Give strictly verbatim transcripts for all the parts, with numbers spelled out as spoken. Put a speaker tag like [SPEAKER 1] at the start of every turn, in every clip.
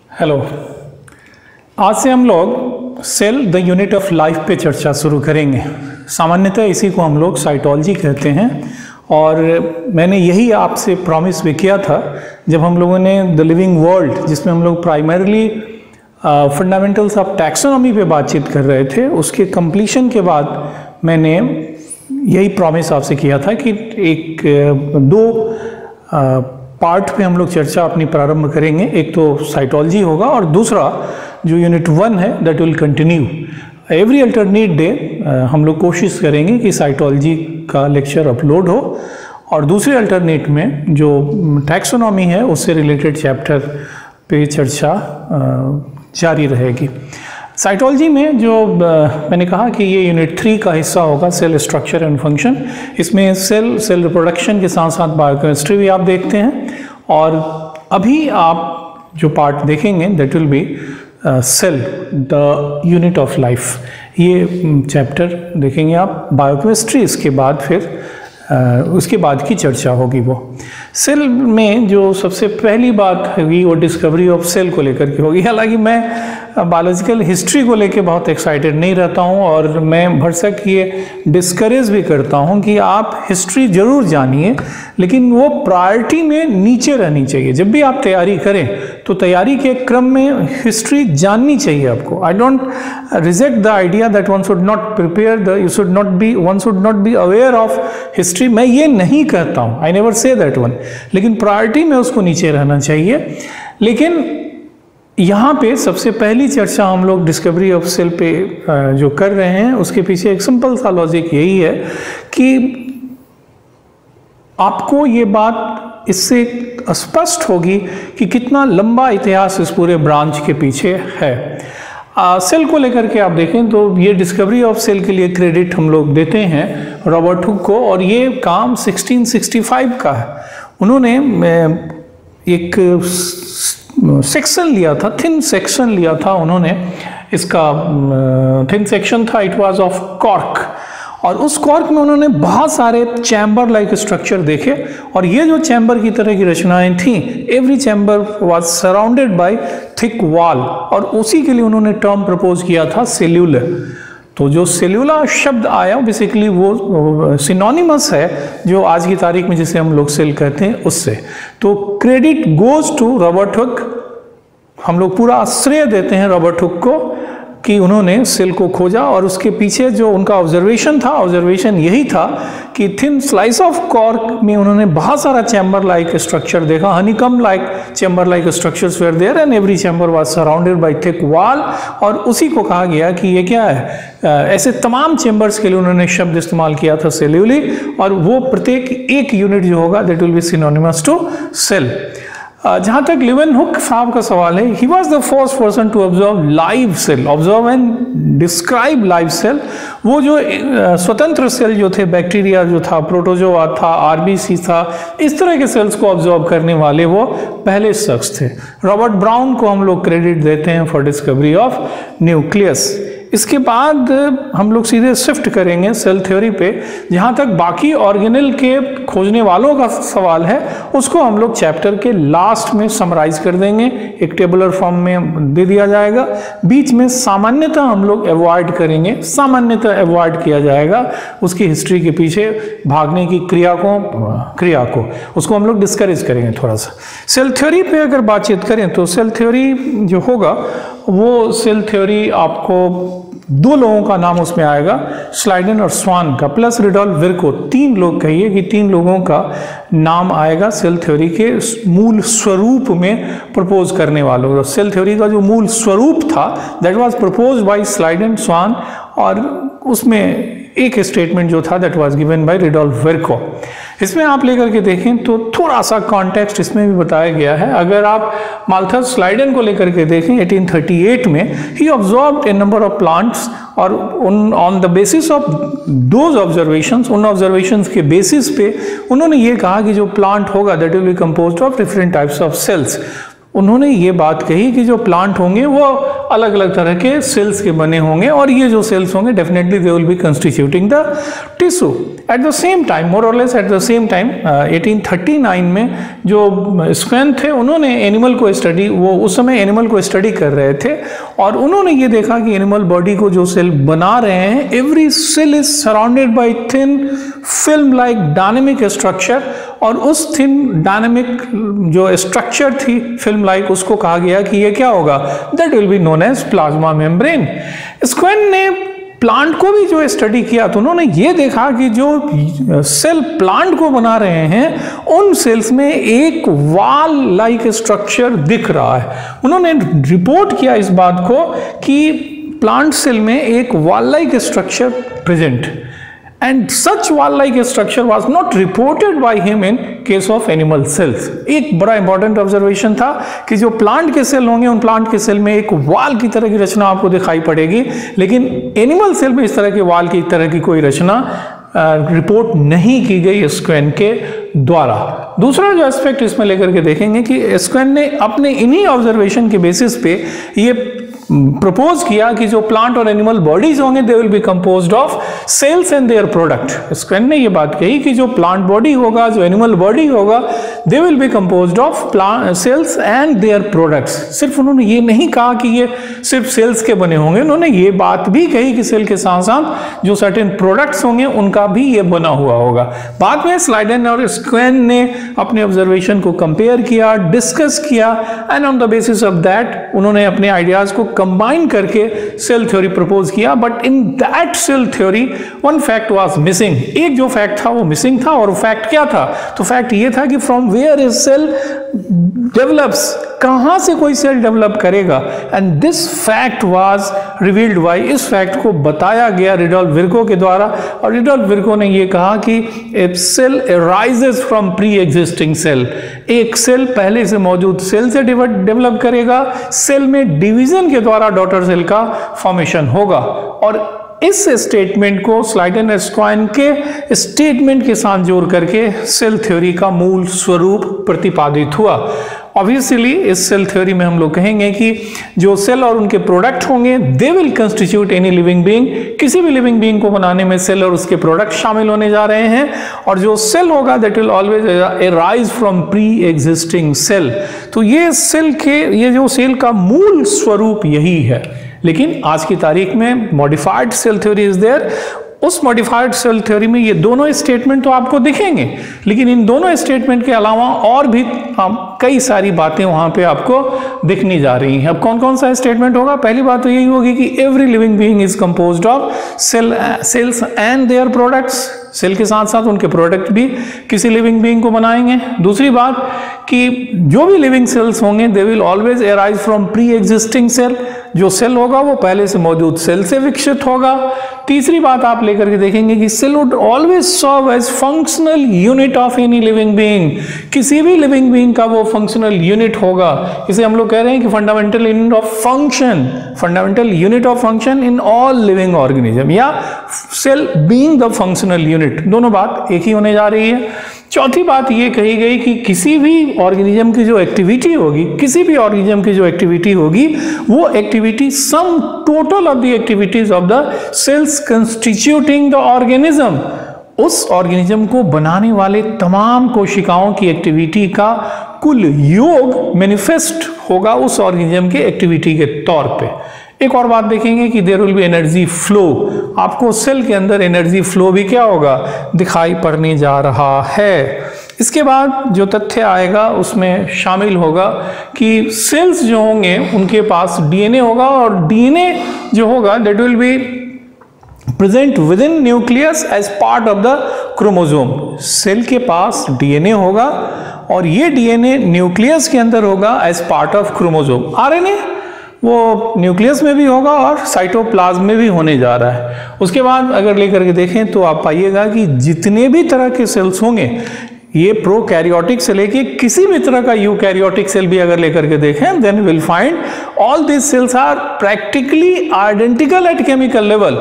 [SPEAKER 1] Hello, आज से हम लोग cell the unit of life पे चर्चा शुरू करेंगे। सामान्यतः इसी को हम लोग साइटोलॉजी कहते हैं और मैंने यही आपसे प्रॉमिस भी किया था जब हम लोगों ने द लिविंग वर्ल्ड, जिसमें हम लोग प्राइमरीली फंडामेंटल्स ऑफ टैक्सोनॉमी पे बातचीत कर रहे थे, उसके कंप्लीशन के बाद मैंने यही प्रॉमिस आपसे किया था कि एक दो पार्ट पे हम लोग चर्चा अपनी प्रारंभ करेंगे। एक तो साइटोलॉजी होगा और दूसरा जो यूनिट वन है that will continue every alternate day. हम लोग कोशिश करेंगे कि साइटोलॉजी का लेक्चर अपलोड हो और दूसरे अल्टरनेट में जो टैक्सोनॉमी है उससे रिलेटेड चैप्टर पे चर्चा जारी रहेगी। साइटोलॉजी में जो मैंने कहा कि ये यूनिट थ्री का हिस्सा होगा, सेल स्ट्रक्चर एंड फंक्शन। इसमें सेल सेल रिप्रोडक्शन के साथ साथ बायोकेमिस्ट्री भी आप देखते हैं और अभी आप जो पार्ट देखेंगे that will be cell the unit of life. ये चैप्टर देखेंगे आप बायोकेमिस्ट्री, इसके बाद फिर Uh, उसके बाद की चर्चा होगी। वो सेल में जो सबसे पहली बात होगी वो डिस्कवरी ऑफ सेल को लेकर के होगी। हालांकि मैं बायोलॉजिकल हिस्ट्री को लेकर बहुत एक्साइटेड नहीं रहता हूँ और मैं भरसक ये डिस्करेज भी करता हूँ कि आप हिस्ट्री जरूर जानिए, लेकिन वो प्रायोरिटी में नीचे रहनी चाहिए। जब भी आप तैयारी करें तो तैयारी के क्रम में हिस्ट्री जाननी चाहिए आपको। I don't reject the idea that one should not prepare the you should not be one should not be aware of history. मैं ये नहीं कहता हूँ, I never say that one, लेकिन प्रायोरिटी में उसको नीचे रहना चाहिए। लेकिन यहाँ पे सबसे पहली चर्चा हम लोग डिस्कवरी ऑफ सेल पे जो कर रहे हैं उसके पीछे एक सिंपल सा लॉजिक यही है कि आपको ये बात इससे स्पष्ट होगी कि कितना लंबा इतिहास इस पूरे ब्रांच के पीछे है। आ, सेल को लेकर के आप देखें तो ये डिस्कवरी ऑफ सेल के लिए क्रेडिट हम लोग देते हैं रॉबर्ट हुक को और ये काम सिक्सटीन सिक्सटी फाइव का है। उन्होंने एक सेक्शन लिया था, थिन सेक्शन लिया था उन्होंने। इसका थिन सेक्शन था, इट वाज ऑफ कॉर्क, और उस कॉर्क में उन्होंने बहुत सारे चैम्बर लाइक स्ट्रक्चर देखे और ये जो चैम्बर की तरह की रचनाएं थी, every chamber was surrounded by thick wall, और उसी के लिए उन्होंने टर्म प्रपोज किया था सेल्यूलर। तो जो सेल्यूला शब्द आया बेसिकली वो सिनोनिमस है जो आज की तारीख में जिसे हम लोग सेल कहते हैं उससे। तो credit goes to Robert Hooke. हम लोग पूरा श्रेय देते हैं रॉबर्ट हुक को कि उन्होंने सेल को खोजा और उसके पीछे जो उनका ऑब्जर्वेशन था, ऑब्जर्वेशन यही था कि थिन स्लाइस ऑफ कॉर्क में उन्होंने बहुत सारा चैम्बर लाइक स्ट्रक्चर देखा, honeycomb like chamber like structures were there and every chamber was surrounded by thick wall. और उसी को कहा गया कि ये क्या है। ऐसे तमाम चैम्बर्स के लिए उन्होंने शब्द इस्तेमाल किया था सेल्यूली, और वो प्रत्येक एक यूनिट जो होगा that will be synonymous to cell. जहाँ तक लीवेनहुक साहब का सवाल है, he was the first person to observe live cell, observe and describe live cell. वो जो स्वतंत्र सेल जो थे, बैक्टीरिया जो था, प्रोटोजोआ था, आरबीसी था, इस तरह के सेल्स को ऑब्जर्व करने वाले वो पहले शख्स थे। रॉबर्ट ब्राउन को हम लोग क्रेडिट देते हैं फॉर डिस्कवरी ऑफ न्यूक्लियस। इसके बाद हम लोग सीधे शिफ्ट करेंगे सेल थ्योरी पे। जहाँ तक बाकी ऑर्गेनेल के खोजने वालों का सवाल है उसको हम लोग चैप्टर के लास्ट में समराइज कर देंगे, एक टेबुलर फॉर्म में दे दिया जाएगा। बीच में सामान्यतः हम लोग अवॉइड करेंगे, सामान्यतः अवॉइड किया जाएगा उसकी हिस्ट्री के पीछे भागने की क्रिया को क्रिया को उसको हम लोग डिस्करेज करेंगे थोड़ा सा। सेल थ्योरी पे अगर बातचीत करें तो सेल थ्योरी जो होगा वो सेल थ्योरी आपको दो लोगों का नाम उसमें आएगा, स्लाइडन और स्वान का, प्लस रिडोल्फ विर्को। तीन लोग कहिए कि तीन लोगों का नाम आएगा सेल थ्योरी के मूल स्वरूप में प्रपोज करने वालों का। सेल थ्योरी का जो मूल स्वरूप था that was propose by Schleiden, Schwann, और उसमें एक स्टेटमेंट जो था that was given by Rudolf Virchow. इसमें आप लेकर के देखें तो थोड़ा सा कॉन्टेक्स्ट इसमें भी बताया गया है। अगर आप माल्थस स्लाइडन को लेकर के देखें एटीन थर्टी एट में, he observed a number of plants, और उन on the basis of those observations, उन ऑब्जर्वेशंस के बेसिस पे उन्होंने ये कहा कि जो प्लांट होगा that will be composed of different types of cells. उन्होंने ये बात कही कि जो प्लांट होंगे वो अलग अलग तरह के सेल्स के बने होंगे और ये जो सेल्स होंगे definitely they will be constituting the tissue. At the same time, more or less at the same time, eighteen thirty nine में जो स्क्वेन थे उन्होंने एनिमल को स्टडी, वो उस समय एनिमल को स्टडी कर रहे थे और उन्होंने ये देखा कि एनिमल बॉडी को जो सेल बना रहे हैं, every cell is surrounded by thin film like dynamic structure, और उस थिन डायनेमिक जो स्ट्रक्चर थी फिल्म लाइक, उसको कहा गया कि ये क्या होगा, that will be known as plasma membrane. Schwann ने प्लांट को भी जो स्टडी किया तो उन्होंने ये देखा कि जो सेल प्लांट को बना रहे हैं उन सेल्स में एक वाल लाइक स्ट्रक्चर दिख रहा है। उन्होंने रिपोर्ट किया इस बात को कि प्लांट सेल में एक wall like structure present, and such wall-like structure was not reported by him in case of animal cells। एक बड़ा इंपॉर्टेंट ऑब्जर्वेशन था कि जो प्लांट के सेल होंगे उन प्लांट के सेल में एक वाल की तरह की रचना आपको दिखाई पड़ेगी, लेकिन एनिमल सेल में इस तरह के वाल की तरह की कोई रचना रिपोर्ट नहीं की गई स्क्वेन के द्वारा। दूसरा जो एस्पेक्ट इसमें लेकर के देखेंगे कि स्क्वेन ने अपने इन्हीं ऑब्जर्वेशन के बेसिस पे ये प्रपोज किया कि जो प्लांट और एनिमल बॉडीज होंगे they will be composed of cells and their product. Schwann ने ये बात कही कि जो प्लांट बॉडी होगा, जो एनिमल बॉडी होगा, they will be composed of plant cells and their products. सिर्फ उन्होंने ये नहीं कहा कि ये सिर्फ सेल्स के बने होंगे, उन्होंने ये बात भी कही कि सेल के साथ साथ जो सर्टेन प्रोडक्ट्स होंगे उनका भी ये बना हुआ होगा। बाद में स्लाइडेन और स्क्वेन ने अपने ऑब्जर्वेशन को कंपेयर किया, डिस्कस किया, and on the basis of that उन्होंने अपने आइडियाज को कंबाइन करके सेल थ्योरी प्रपोज किया। But in that cell theory one fact was missing. एक जो फैक्ट था वो मिसिंग था, और फैक्ट क्या था? तो फैक्ट ये था कि from where is cell develops, कहां से कोई सेल डेवलप करेगा, and this fact was revealed by, इस फैक्ट को बताया गया रिडोल्फ विर्को के द्वारा। और रिडोल्फ विर्को ने ये कहा कि a cell arises from pre existing cell, एक सेल पहले से मौजूद सेल से डेवलप करेगा, सेल में डिवीजन के द्वारा डॉटर सेल का फॉर्मेशन होगा। और इस स्टेटमेंट को स्लाइडेन स्क्वेन के स्टेटमेंट के साथ जोड़ करके सेल थ्योरी का मूल स्वरूप प्रतिपादित हुआ। ऑब्वियसली इस सेल थ्योरी में हम लोग कहेंगे कि जो सेल और उनके प्रोडक्ट होंगे they will constitute any living being, किसी भी लिविंग बीइंग को बनाने में सेल और उसके प्रोडक्ट शामिल होने जा रहे हैं। और जो सेल होगा that will always arise from pre existing cell. तो ये सेल के, ये जो सेल का मूल स्वरूप यही है। लेकिन आज की तारीख में modified cell theory is there. उस मॉडिफाइड सेल थ्योरी में ये दोनों स्टेटमेंट तो आपको दिखेंगे, लेकिन इन दोनों स्टेटमेंट के अलावा और भी कई सारी बातें वहां पे आपको दिखनी जा रही हैं। अब कौन कौन सा स्टेटमेंट होगा? पहली बात तो यही होगी कि every living being is composed of cell cells and their products, cell के साथ साथ उनके प्रोडक्ट भी किसी लिविंग बीइंग को बनाएंगे। दूसरी बात कि जो भी लिविंग सेल्स होंगे they will always arise from pre existing cell, जो सेल होगा वो पहले से मौजूद सेल से विकसित होगा। तीसरी बात आप लेकर के देखेंगे कि cell would always serve as functional unit of any living being, किसी भी लिविंग बीइंग का वो फंक्शनल यूनिट होगा। इसे हम लोग कह रहे हैं कि fundamental unit of function, fundamental unit of function in all living organism, या cell being the functional unit, दोनों बात एक ही होने जा रही है। चौथी बात ये कही गई कि किसी भी ऑर्गेनिज्म की जो एक्टिविटी होगी, किसी भी ऑर्गेनिज्म की जो एक्टिविटी होगी वो activity sum total of the activities of the cells constituting the organism, उस ऑर्गेनिज्म को बनाने वाले तमाम कोशिकाओं की एक्टिविटी का कुल योग मैनिफेस्ट होगा उस ऑर्गेनिज्म के एक्टिविटी के तौर पे। एक और बात देखेंगे कि there will be energy flow, आपको सेल के अंदर एनर्जी फ्लो भी क्या होगा, दिखाई पड़ने जा रहा है। इसके बाद जो तथ्य आएगा उसमें शामिल होगा कि सेल्स जो होंगे उनके पास डीएनए होगा, और डीएनए जो होगा that will be present within nucleus as part of the chromosome. Cell के पास डीएनए होगा और ये डीएनए न्यूक्लियस के अंदर होगा as part of chromosome. RNA वो न्यूक्लियस में भी होगा और साइटोप्लाज्म में भी होने जा रहा है। उसके बाद अगर लेकर के देखें तो आप पाइएगा कि जितने भी तरह के सेल्स होंगे, ये प्रोकैरियोटिक से लेके किसी भी तरह का यूकैरियोटिक सेल भी अगर लेकर के देखें, then will find all this cells are practically identical at chemical level.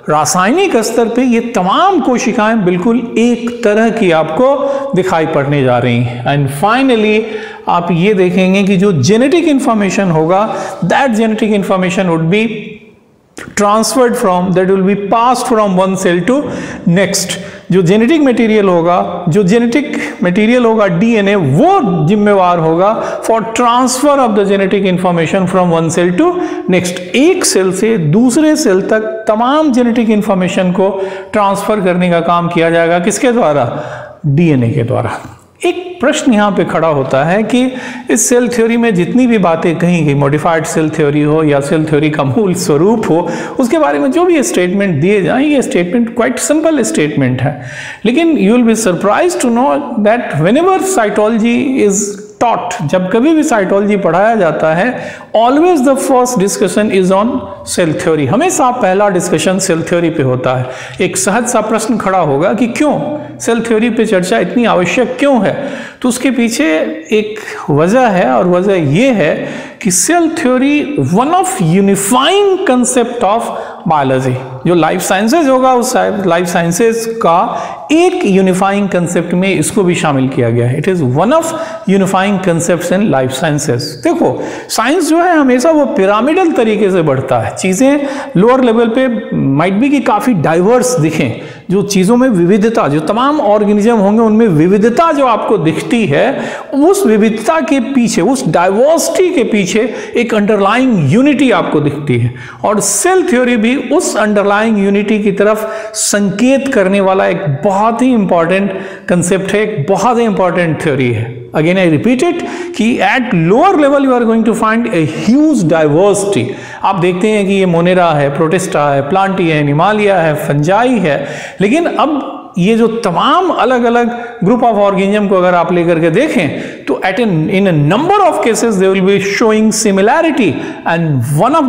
[SPEAKER 1] रासायनिक स्तर पे ये तमाम कोशिकाएं बिल्कुल एक तरह की आपको दिखाई पड़ने जा रही हैं। एंड फाइनली आप ये देखेंगे कि जो जेनेटिक इंफॉर्मेशन होगा, that genetic information would be transferred from, that will be passed from one cell to next. जो जेनेटिक मटेरियल होगा, जो जेनेटिक मटेरियल होगा डीएनए, वो जिम्मेवार होगा for transfer of the genetic information from one cell to next. एक cell से दूसरे सेल तक तमाम जेनेटिक इंफॉर्मेशन को ट्रांसफर करने का काम किया जाएगा, किसके द्वारा? डीएनए के द्वारा। एक प्रश्न यहाँ पे खड़ा होता है कि इस सेल थ्योरी में जितनी भी बातें कही गई, मॉडिफाइड सेल थ्योरी हो या सेल थ्योरी का मूल स्वरूप हो, उसके बारे में जो भी स्टेटमेंट दिए जाएं, ये स्टेटमेंट क्वाइट सिंपल स्टेटमेंट है, लेकिन you will be surprised to know that whenever cytology is taught, जब कभी भी साइटोलॉजी पढ़ाया जाता है, always the first discussion is on cell theory. हमेशा पहला डिस्कशन सेल थ्योरी पे होता है। एक सहज सा प्रश्न खड़ा होगा कि क्यों सेल थ्योरी पे चर्चा इतनी आवश्यक क्यों है? तो उसके पीछे एक वजह है, और वजह ये है कि cell theory one of unifying concept of biology, जो लाइफ साइंसेज होगा उस लाइफ साइंसेज का एक यूनिफाइंग कंसेप्ट में इसको भी शामिल किया गया है। It is one of unifying concepts in life sciences. देखो, साइंस जो है हमेशा वो पिरामिडल तरीके से बढ़ता है। चीजें लोअर लेवल पे माइट बी कि काफी डाइवर्स दिखें, जो चीजों में विविधता, जो तमाम ऑर्गेनिज्म होंगे उनमें विविधता जो आपको दिखती है, उस विविधता के पीछे, उस डाइवर्सिटी के पीछे एक अंडरलाइंग यूनिटी आपको दिखती है, और सेल थ्योरी भी उस अंडरलाइंग यूनिटी की तरफ संकेत करने वाला एक बहुत ही इंपॉर्टेंट कंसेप्ट है, एक बहुत ही इंपॉर्टेंट थ्योरी है। अगेन आई रिपीट इट कि at lower level you are going to find a huge diversity. आप देखते हैं कि ये मोनेरा है, प्रोटिस्टा है, प्लांटी है, एनिमालिया है, फंजाई है, लेकिन अब ये जो तमाम अलग अलग ग्रुप ऑफ ऑर्गेनिज्म को अगर आप लेकर के देखें, तो at in in a number of cases they will be showing similarity, and one of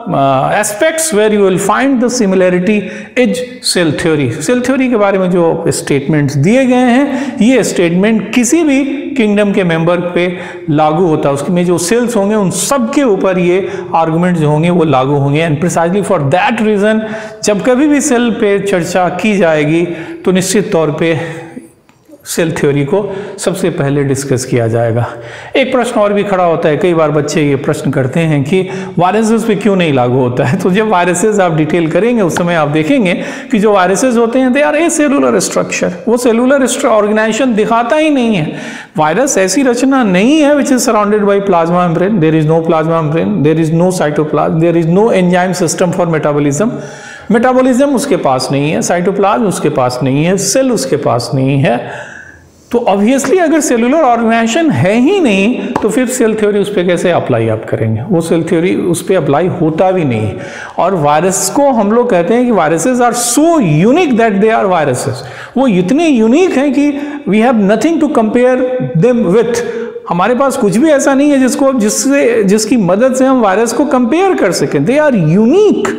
[SPEAKER 1] the aspects where you will find the similarity is cell theory. Cell theory के बारे में जो स्टेटमेंट्स दिए गए हैं, ये स्टेटमेंट किसी भी किंगडम के मेंबर पे लागू होता है, उसमें जो सेल्स होंगे उन सब के ऊपर ये आर्गुमेंट जो होंगे वो लागू होंगे। And precisely for that reason जब कभी भी सेल पे चर्चा की जाएगी तो निश्चित तौर पे सेल थ्योरी को सबसे पहले डिस्कस किया जाएगा। एक प्रश्न और भी खड़ा होता है, कई बार बच्चे ये प्रश्न करते हैं कि वायरसेस पे क्यों नहीं लागू होता है। तो जब वायरसेस आप डिटेल करेंगे उस समय आप देखेंगे कि जो वायरसेस होते हैं they are acellular structure, वो सेलुलर ऑर्गेनाइजेशन दिखाता ही नहीं है। वायरस ऐसी रचना नहीं है which is surrounded by plasma membrane, there is no plasma membrane, there is no cytoplasm, there is no enzyme system for metabolism. Metabolism उसके पास नहीं है, साइटोप्लाज्म उसके पास नहीं है, सेल उसके पास नहीं है। तो ऑब्वियसली अगर सेलुलर ऑर्गेनाइजेशन है ही नहीं तो फिर सेल थ्योरी उस पर कैसे अप्लाई आप करेंगे? वो सेल थ्योरी उस पर अप्लाई होता भी नहीं। और वायरस को हम लोग कहते हैं कि viruses are so unique that they are viruses. वो इतने यूनिक हैं कि we have nothing to compare them with. हमारे पास कुछ भी ऐसा नहीं है जिसको जिससे जिसकी मदद से हम वायरस को कंपेयर कर सकें। They are unique.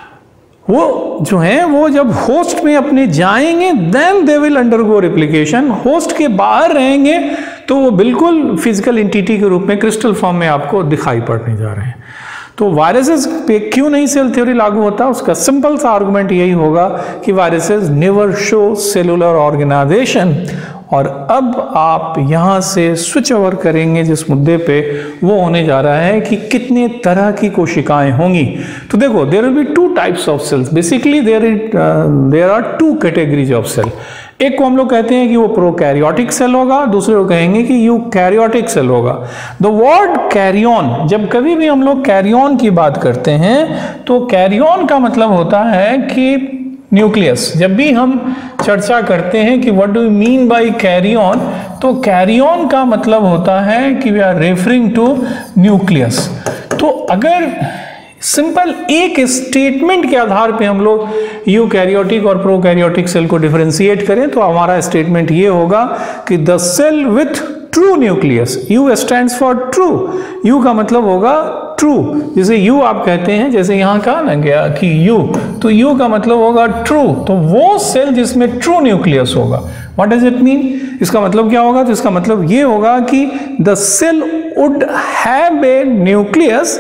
[SPEAKER 1] वो जो हैं वो जब होस्ट में अपने जाएंगे then they will undergo replication. Host के बाहर रहेंगे तो वो बिल्कुल फिजिकल एंटिटी के रूप में क्रिस्टल फॉर्म में आपको दिखाई पड़ने जा रहे हैं। तो वायरसेस पे क्यों नहीं सेल थ्योरी लागू होता? उसका सिंपल सा आर्गुमेंट यही होगा कि viruses never show cellular organisation. और अब आप यहाँ से स्विच ओवर करेंगे जिस मुद्दे पे, वो होने जा रहा है कि कितने तरह की कोशिकाएं होंगी। तो देखो, there will be two types of cells. Basically there there are two categories of cell. एक को हम लोग कहते हैं कि वो प्रोकैरियोटिक सेल होगा, दूसरे को कहेंगे कि यूकैरियोटिक सेल होगा। द वर्ड कैरियन, जब कभी भी हम लोग कैरियन की बात करते हैं तो कैरियन का मतलब होता है कि न्यूक्लियस। जब भी हम चर्चा करते हैं कि what do you mean by karyon, तो कैरियन का मतलब होता है कि we are referring to nucleus. तो अगर सिंपल एक स्टेटमेंट के आधार पे हम लोग यूकैरियोटिक और प्रोकैरियोटिक सेल को डिफरेंशिएट करें तो हमारा स्टेटमेंट ये होगा कि the cell with true nucleus, eu stands for true. Eu का मतलब होगा ट्रू, जैसे यू आप कहते हैं, जैसे यहाँ कहा ना गया कि यू, तो यू का मतलब होगा ट्रू। तो वो सेल जिसमें ट्रू न्यूक्लियस होगा। What does it mean? इसका मतलब क्या होगा? तो इसका मतलब ये होगा कि the cell would have a nucleus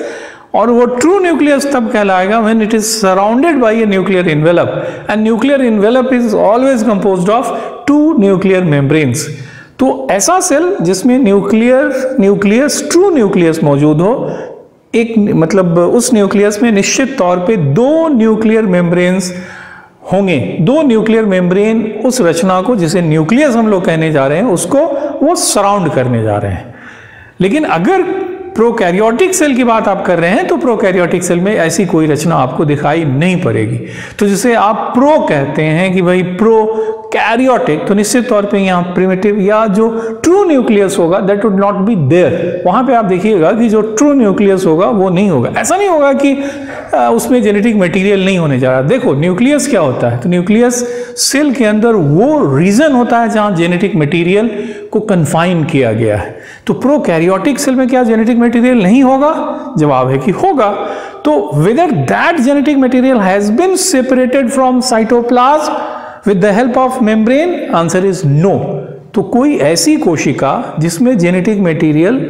[SPEAKER 1] और वो ट्रू न्यूक्लियस तब कहलाएगा when it is surrounded by a nuclear envelope, and nuclear envelope is always composed of two nuclear membranes. तो ऐसा सेल जिसमें न्यूक्लियर न्यूक्लियस ट्रू न्यूक्लियस मौजूद हो, एक मतलब उस न्यूक्लियस में निश्चित तौर पे दो न्यूक्लियर मेम्ब्रेन्स होंगे, दो न्यूक्लियर मेम्ब्रेन उस रचना को जिसे न्यूक्लियस हम लोग कहने जा रहे हैं उसको वो सराउंड करने जा रहे हैं। लेकिन अगर प्रोकैरियोटिक सेल की बात आप कर रहे हैं तो प्रोकैरियोटिक सेल में ऐसी कोई रचना आपको दिखाई नहीं पड़ेगी। तो जिसे आप प्रो कहते हैं कि भाई प्रोकैरियोटिक, तो निश्चित तौर पे यहाँ प्रिमिटिव या जो ट्रू न्यूक्लियस होगा that would not be there. वहां पे आप देखिएगा कि जो ट्रू न्यूक्लियस होगा वो नहीं होगा। ऐसा नहीं होगा कि आ, उसमें जेनेटिक मटेरियल नहीं होने जा रहा। देखो न्यूक्लियस क्या होता है, तो न्यूक्लियस सेल के अंदर वो रीजन होता है जहां जेनेटिक मटेरियल को कन्फाइन किया गया है। तो प्रोकैरियोटिक सेल में क्या जेनेटिक मटेरियल नहीं होगा? जवाब है कि होगा। तो whether that genetic material has been separated from cytoplasm with the help of membrane, answer is no। तो कोई ऐसी कोशिका जिसमें जेनेटिक मटेरियल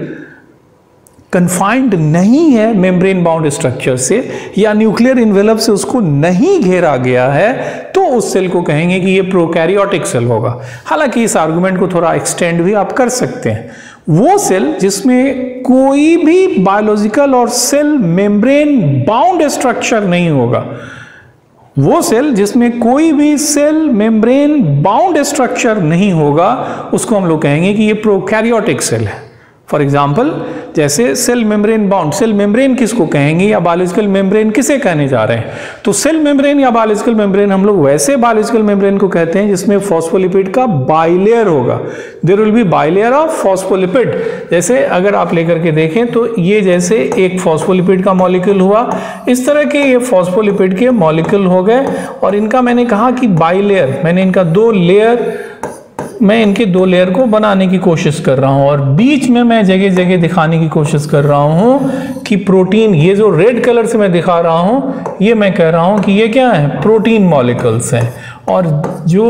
[SPEAKER 1] कन्फाइंड नहीं है मेम्ब्रेन बाउंड स्ट्रक्चर से या न्यूक्लियर इन्वेलप से उसको नहीं घेरा गया है, तो उस सेल को कहेंगे कि ये प्रोकैरियोटिक सेल होगा। हालांकि इस आर्गुमेंट को थोड़ा एक्सटेंड भी आप कर सकते हैं। वो सेल जिसमें कोई भी बायोलॉजिकल और सेल मेम्ब्रेन बाउंड स्ट्रक्चर नहीं होगा, वो सेल जिसमें कोई भी सेल मेम्ब्रेन बाउंड स्ट्रक्चर नहीं होगा, उसको हम लोग कहेंगे कि ये प्रोकैरियोटिक सेल है। फॉर एग्जाम्पल जैसे cell membrane bound, cell membrane किसको कहेंगे या बायोलॉजिकल मेम्ब्रेन किसे कहने जा रहे हैं? तो सेल मेम्ब्रेन या बायोलॉजिकल मेम्ब्रेन हम लोग वैसे बायोलॉजिकल मेम्ब्रेन को कहते हैं जिसमें फॉस्फोलिपिड का बाइलेयर होगा। There will be bilayer of phospholipid. जैसे अगर आप लेकर के देखें तो ये जैसे एक फॉस्फोलिपिड का मॉलिक्यूल हुआ, इस तरह के ये फॉस्फोलिपिड के मॉलिक्यूल हो गए और इनका मैंने कहा कि बाइलेयर, मैंने इनका दो लेयर मैं इनके दो लेयर को बनाने की कोशिश कर रहा हूं और बीच में मैं जगह जगह दिखाने की कोशिश कर रहा हूं कि प्रोटीन, ये जो रेड कलर से मैं दिखा रहा हूं ये मैं कह रहा हूं कि ये क्या है? प्रोटीन मॉलिक्यूल्स हैं। और जो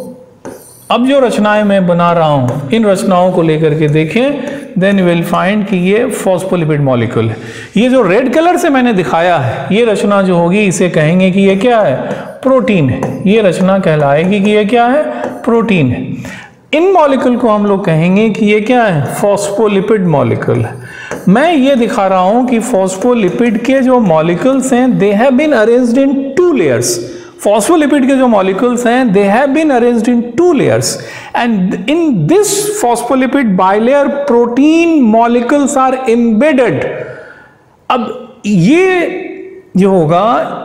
[SPEAKER 1] अब जो रचनाएं मैं बना रहा हूं इन रचनाओं को लेकर के देखें, देन यू विल फाइंड कि ये फॉस्फोलिपिड मॉलिक्यूल है। ये जो रेड कलर से मैंने दिखाया है ये रचना जो होगी इसे कहेंगे कि ये क्या है? प्रोटीन है। ये रचना कहलाएगी कि ये क्या है? प्रोटीन है। इन मॉलिक्यूल को हम लोग कहेंगे कि ये क्या है? फॉस्फोलिपिड मॉलिक्यूल है। मैं ये दिखा रहा हूं कि फॉस्फोलिपिड के जो मॉलिक्यूल्स हैं they have been arranged in two layers. Phospholipid के जो मॉलिक्यूल्स हैं they have been arranged in two layers and in this phospholipid bilayer protein molecules are embedded. अब ये जो होगा,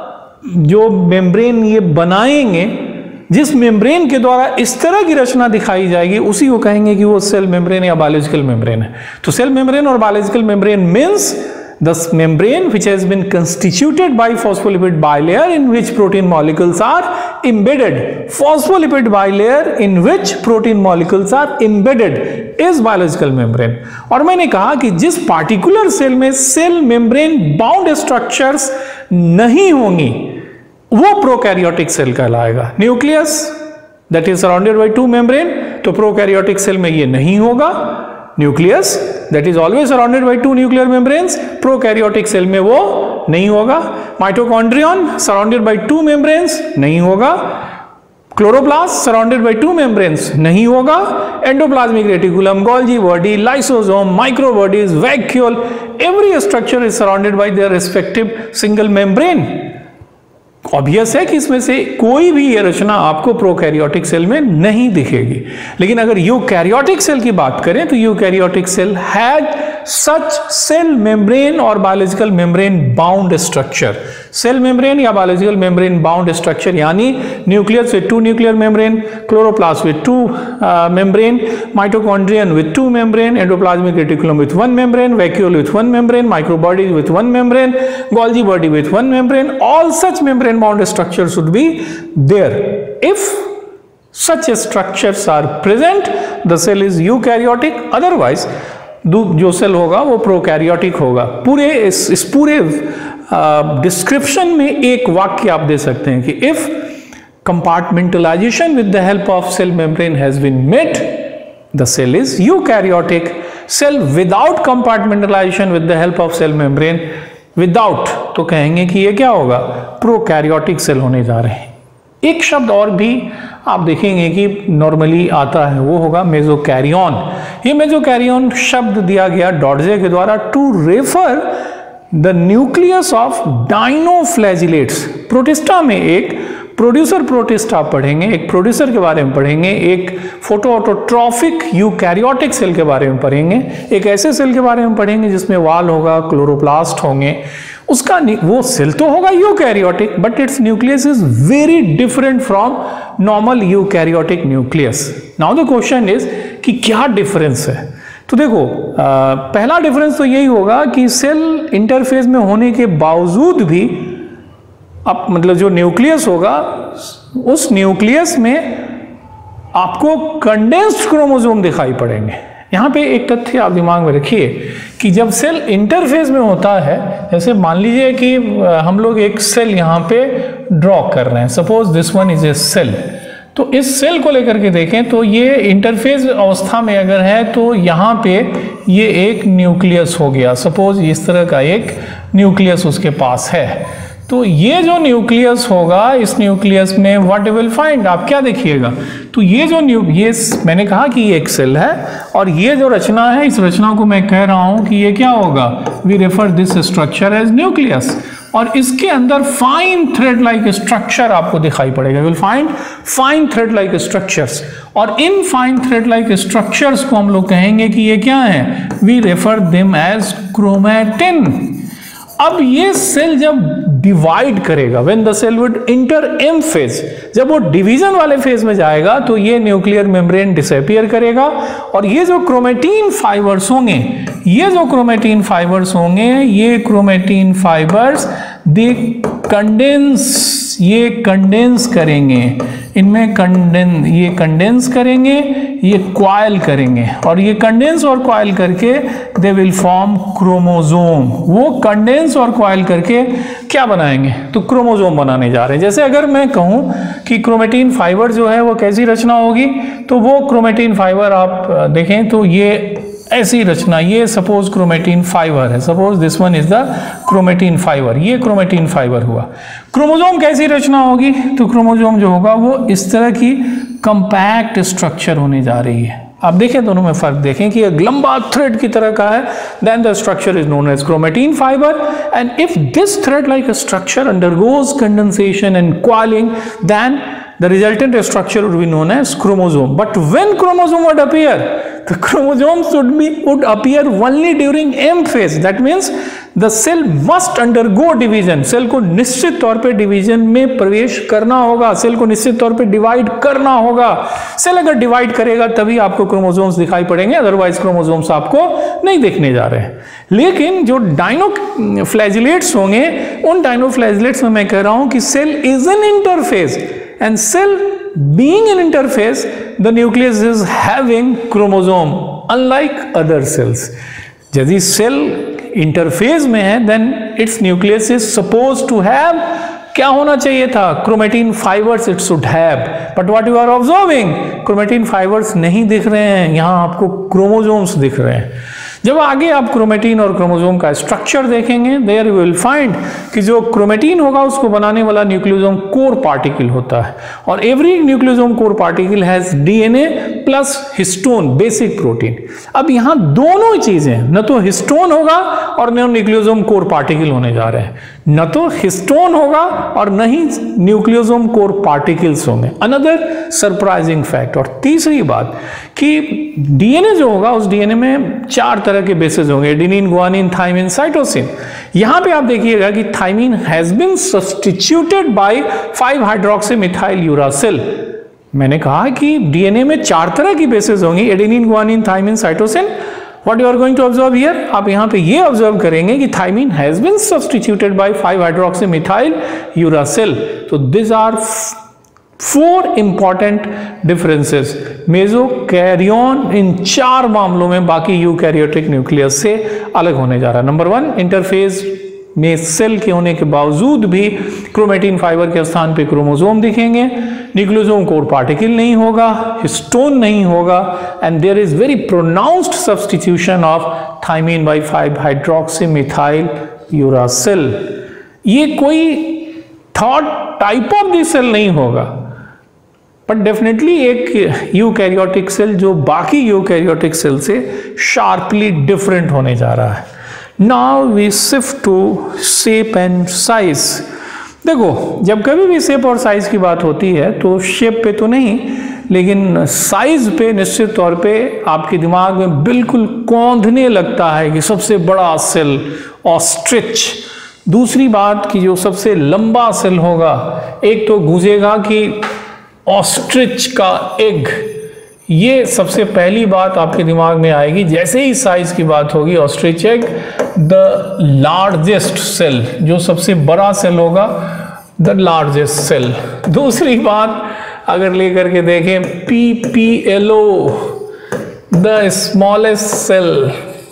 [SPEAKER 1] जो मेम्ब्रेन ये बनाएंगे, जिस मेम्ब्रेन के द्वारा इस तरह की रचना दिखाई जाएगी उसी को कहेंगे कि वो सेल मेम्ब्रेन या बायोलॉजिकल मेम्ब्रेन है। तो सेल मेम्ब्रेन और biological membrane means the membrane which has been constituted by phospholipid bilayer in which protein molecules are embedded. Phospholipid bilayer in which protein molecules are embedded is biological membrane. और मैंने कहा कि जिस particular cell में cell membrane bound structures नहीं होंगी वो prokaryotic cell कहलाएगा। Nucleus that is surrounded by two membrane, तो प्रोकैरियोटिक सेल में ये नहीं होगा। Nucleus that is always surrounded by two nuclear membranes, prokaryotic cell में वो नहीं होगा। Mitochondrion surrounded by two membranes नहीं होगा। Chloroplast surrounded by two membranes नहीं होगा। Endoplasmic reticulum, Golgi body, lysosome, microbodies, vacuole, every structure is surrounded by their respective single membrane। Obvious है कि इसमें से कोई भी ये रचना आपको प्रोकैरियोटिक सेल में नहीं दिखेगी। लेकिन अगर यूकैरियोटिक सेल की बात करें तो eukaryotic cell had such cell membrane और biological membrane bound structure. Cell membrane या बायोलॉजिकल मेम्ब्रेन बाउंड स्ट्रक्चर यानी nucleus with two nuclear membrane, chloroplast with two membrane, mitochondrion with two membrane, endoplasmic reticulum with one membrane, vacuole with one membrane, microbodies with one membrane, Golgi body with one membrane, all such membrane bound structures should be there. If such structures are present, the cell is eukaryotic. Otherwise, जो cell होगा वो prokaryotic होगा। पूरे इस, इस पूरे description में एक वाक्य आप दे सकते हैं कि if compartmentalization with the help of cell membrane has been met, the cell is eukaryotic. Cell without compartmentalization with the help of cell membrane without तो कहेंगे कि ये क्या होगा, प्रोकैरियोटिक सेल होने जा रहे हैं। एक शब्द और भी आप देखेंगे कि नॉर्मली आता है, वो होगा मेसोकैरियन। ये मेसोकैरियन शब्द दिया गया डॉडजे के द्वारा to refer the nucleus of dinoflagellates. Protista में एक प्रोड्यूसर प्रोटिस्ट आप पढ़ेंगे, एक प्रोड्यूसर के बारे में पढ़ेंगे, एक फोटोऑटोट्रॉफिक यूकैरियोटिक सेल के बारे में पढ़ेंगे, एक ऐसे सेल के बारे में पढ़ेंगे जिसमें वाल होगा, क्लोरोप्लास्ट होंगे। उसका वो सेल तो होगा eukaryotic, but its nucleus is very different from normal eukaryotic nucleus. Now the question is कि क्या डिफरेंस है। तो देखो आ, पहला डिफरेंस तो यही होगा कि सेल इंटरफेस में होने के बावजूद भी अब मतलब जो न्यूक्लियस होगा उस न्यूक्लियस में आपको कंडेंस्ड क्रोमोसोम दिखाई पड़ेंगे। यहाँ पे एक तथ्य आप दिमाग में रखिए कि जब सेल इंटरफेस में होता है, जैसे मान लीजिए कि हम लोग एक सेल यहाँ पे ड्रॉ कर रहे हैं, suppose this one is a cell, तो इस सेल को लेकर के देखें तो ये इंटरफेस अवस्था में अगर है तो यहाँ पे ये एक न्यूक्लियस हो गया, सपोज इस तरह का एक न्यूक्लियस उसके पास है। तो ये जो न्यूक्लियस होगा, इस न्यूक्लियस में व्हाट यू विल फाइंड, आप क्या देखिएगा, तो ये जो न्यू ये मैंने कहा कि ये एक सेल है और ये जो रचना है, इस रचना को मैं कह रहा हूं कि ये क्या होगा, we refer this structure as nucleus. और इसके अंदर फाइन थ्रेड लाइक स्ट्रक्चर आपको दिखाई पड़ेगा, will find fine thread like structures. और इन फाइन थ्रेड लाइक स्ट्रक्चर्स को हम लोग कहेंगे कि ये क्या है, we refer them as chromatin. अब ये सेल जब डिवाइड करेगा, when the cell would enter M phase, जब वो डिवीजन वाले फेज में जाएगा तो ये न्यूक्लियर मेम्ब्रेन डिसअपीयर करेगा और ये जो क्रोमेटिन फाइबर्स होंगे, ये जो क्रोमेटिन फाइबर्स होंगे, ये क्रोमेटिन फाइबर्स दे कंडेंस, ये कंडेंस करेंगे, इनमें कंडेंस, ये कंडेंस करेंगे, ये क्वाइल करेंगे और ये कंडेंस और क्वाइल करके दे विल फॉर्म क्रोमोसोम। वो कंडेंस और क्वाइल करके क्या बनाएंगे, तो क्रोमोसोम बनाने जा रहे हैं। जैसे अगर मैं कहूं कि क्रोमेटिन फाइबर जो है वो कैसी रचना होगी, तो वो क्रोमेटिन फाइबर आप देखें तो ये ऐसी रचना, ये सपोज क्रोमेटिन फाइबर है, suppose this one is the chromatin fibre, ये क्रोमेटिन फाइबर हुआ। क्रोमोसोम कैसी रचना होगी, तो क्रोमोसोम जो होगा वो इस तरह की कंपैक्ट स्ट्रक्चर होने जा रही है। आप देखें दोनों में फर्क देखें कि एक लंबा थ्रेड की तरह का है, then the structure is known as chromatin fibre, and if this thread like structure undergoes condensation and coiling, then the resultant structure would be known as chromosome. But when chromosome would appear, the chromosomes would be would appear only during M phase. That means the cell must undergo division. Cell को निश्चित तौर पे division में प्रवेश करना होगा, cell को निश्चित तौर पे डिवाइड करना होगा। सेल अगर डिवाइड करेगा तभी आपको क्रोमोसोम्स दिखाई पड़ेंगे, अदरवाइज क्रोमोसोम्स आपको नहीं देखने जा रहे हैं। लेकिन जो डाइनोफ्लैजिलेट्स होंगे, उन डाइनोफ्लैजिलेट्स में मैं कह रहा हूं कि cell is an interphase, and cell being an interface, the nucleus is having chromosome unlike other cells. यदि सेल इंटरफेस में है then its nucleus is supposed to have, क्या होना चाहिए था, chromatin fibres it should have, but what you are observing, chromatin fibres नहीं दिख रहे हैं, यहाँ आपको क्रोमोसोम्स दिख रहे हैं। जब आगे आप क्रोमेटिन और क्रोमोसोम का स्ट्रक्चर देखेंगे, देयर यू विल फाइंड कि जो क्रोमेटिन होगा उसको बनाने वाला न्यूक्लियोसोम कोर पार्टिकल होता है, और every nucleosome core particle has DNA plus histone basic protein. अब यहाँ दोनों चीजें, न तो हिस्टोन होगा और न न्यूक्लियोसोम कोर पार्टिकल होने जा रहे हैं, न तो हिस्टोन होगा और न ही न्यूक्लियोसोम कोर पार्टिकल्स होंगे। Another surprising fact. और तीसरी बात कि डीएनए जो होगा उस डीएनए में चार तरह के बेसेस होंगे, एडेनिन, गुआनिन, थाइमिन, साइटोसिन। यहां पे आप देखिएगा कि thymine has been substituted by five hydroxy methyl uracil. मैंने कहा कि डीएनए में चार तरह की बेसेस होंगी, adenine, guanine, thymine, cytosine. What you are going to observe here? आप यहाँ पे ये ऑब्जर्व करेंगे कि thymine has been substituted by five hydroxy methyl uracil. तो this are four important differences. Mesokaryon इन चार मामलों में बाकी यूकैरियोटिक न्यूक्लियस से अलग होने जा रहा है। नंबर वन, इंटरफेस में सेल के होने के बावजूद भी क्रोमेटिन फाइबर के स्थान पे क्रोमोसोम दिखेंगे, न्यूक्लियोसोम कोर पार्टिकल नहीं होगा, हिस्टोन नहीं होगा, and there is very pronounced substitution of thymine by five hydroxy methyl uracil. ये कोई third type of the cell नहीं होगा, बट डेफिनेटली एक यूकैरियोटिक सेल जो बाकी यूकैरियोटिक सेल से शार्पली डिफरेंट होने जा रहा है। Now we shift to shape and size. देखो, जब कभी भी शेप और साइज की बात होती है तो शेप पे तो नहीं, लेकिन साइज पे निश्चित तौर पे आपके दिमाग में बिल्कुल कौंधने लगता है कि सबसे बड़ा सेल ऑस्ट्रिच। दूसरी बात कि जो सबसे लंबा सेल होगा, एक तो गूंजेगा कि ऑस्ट्रिच का एग, ये सबसे पहली बात आपके दिमाग में आएगी जैसे ही साइज की बात होगी। Ostrich egg, the largest cell, जो सबसे बड़ा सेल होगा, द लार्जेस्ट सेल। दूसरी बात अगर लेकर के देखें, P P L O, the smallest cell.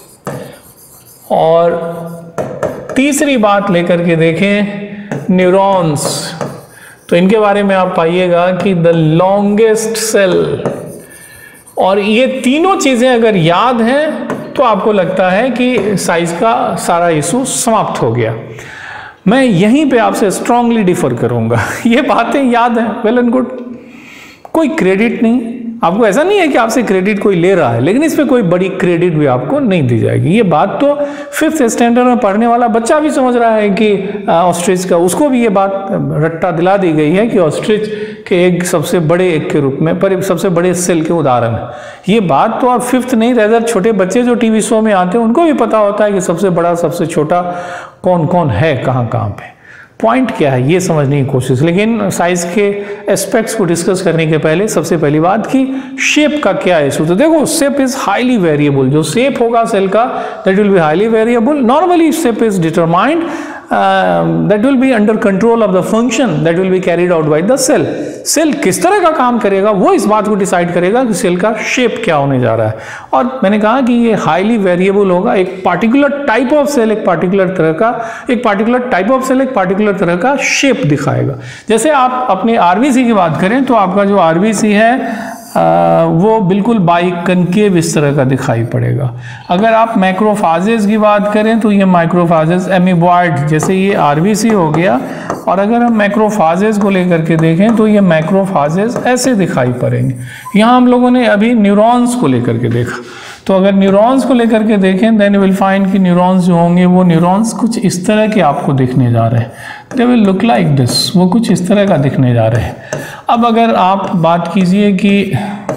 [SPEAKER 1] और तीसरी बात लेकर के देखें, न्यूरॉन्स, तो इनके बारे में आप पाइएगा कि द लॉन्गेस्ट सेल। और ये तीनों चीजें अगर याद हैं तो आपको लगता है कि साइज का सारा इशू समाप्त हो गया। मैं यहीं पे आपसे स्ट्रांगली डिफर करूंगा। ये बातें याद हैं, वेल एंड गुड, कोई क्रेडिट नहीं आपको, ऐसा नहीं है कि आपसे क्रेडिट कोई ले रहा है, लेकिन इस पे कोई बड़ी क्रेडिट भी आपको नहीं दी जाएगी। ये बात तो फिफ्थ स्टैंडर्ड में पढ़ने वाला बच्चा भी समझ रहा है कि ऑस्ट्रिच का, उसको भी ये बात रट्टा दिला दी गई है कि ऑस्ट्रिच के एक सबसे बड़े एक के रूप में, पर सबसे बड़े सेल के उदाहरण है। ये बात तो आप फिफ्थ नहीं, रेदर छोटे बच्चे जो टीवी शो में आते हैं उनको भी पता होता है कि सबसे बड़ा सबसे छोटा कौन कौन है, कहाँ कहाँ पे। पॉइंट क्या है ये समझने की कोशिश। लेकिन साइज के एस्पेक्ट्स को डिस्कस करने के पहले सबसे पहली बात कि शेप का क्या इशू। तो देखो, शेप इज हाईली वेरिएबल। जो शेप होगा सेल का, that will be highly variable. Normally shape is determined, that will be under control of the function that will be carried out by the cell. Cell किस तरह का काम करेगा वो इस बात को डिसाइड करेगा कि सेल का शेप क्या होने जा रहा है। और मैंने कहा कि ये हाईली वेरिएबल होगा। एक पार्टिकुलर टाइप ऑफ सेल एक पार्टिकुलर तरह का एक पार्टिकुलर टाइप ऑफ सेल एक पार्टिकुलर तरह का शेप दिखाएगा। जैसे आप अपने आरबीसी की बात करें तो आपका जो आरबीसी है आ, वो बिल्कुल बाई कनकेव इस तरह का दिखाई पड़ेगा। अगर आप मैक्रोफाजेस की बात करें तो ये माइक्रोफाजेस एमीबॉइड, जैसे ये आरबीसी हो गया। और अगर हम मैक्रोफाजेस को लेकर के देखें तो ये मैक्रोफाजेस ऐसे दिखाई पड़ेंगे। यहाँ हम लोगों ने अभी न्यूरॉन्स को लेकर के देखा, तो अगर न्यूरॉन्स को लेकर के देखें देन विल फाइंड कि न्यूरॉन्स जो होंगे वो न्यूरॉन्स कुछ इस तरह के आपको दिखने जा रहे हैं। They will look like this, वो कुछ इस तरह का दिखने जा रहे हैं। अब अगर आप बात कीजिए कि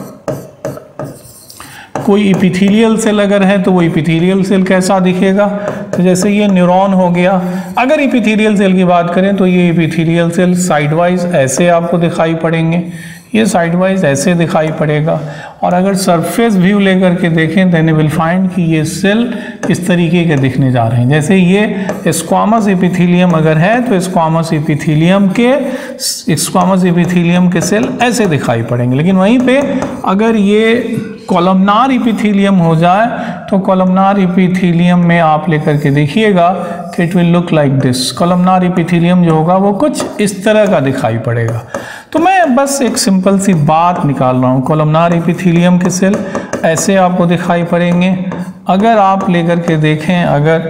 [SPEAKER 1] कोई इपिथेलियल सेल अगर है तो वो इपिथेलियल सेल कैसा दिखेगा, तो जैसे ये न्यूरॉन हो गया। अगर इपिथेलियल सेल की बात करें तो ये इपिथेलियल सेल साइडवाइज ऐसे आपको दिखाई पड़ेंगे, ये साइडवाइज ऐसे दिखाई पड़ेगा। और अगर सरफेस व्यू लेकर के देखें देन विल फाइंड कि ये सेल इस तरीके के दिखने जा रहे हैं। जैसे ये स्क्वामस एपिथेलियम अगर है तो स्क्वामस एपिथेलियम के स्क्वामस एपिथेलियम के सेल ऐसे दिखाई पड़ेंगे। लेकिन वहीं पे अगर ये कॉलमनार एपिथेलियम हो जाए तो कॉलमनार एपिथेलियम में आप लेकर के देखिएगा कि it will look like this. Columnar epithelium जो होगा वो कुछ इस तरह का दिखाई पड़ेगा। तो मैं बस एक सिंपल सी बात निकाल रहा हूँ, कॉलमनार एपिथेलियम के सेल ऐसे आपको दिखाई पड़ेंगे। अगर आप लेकर के देखें, अगर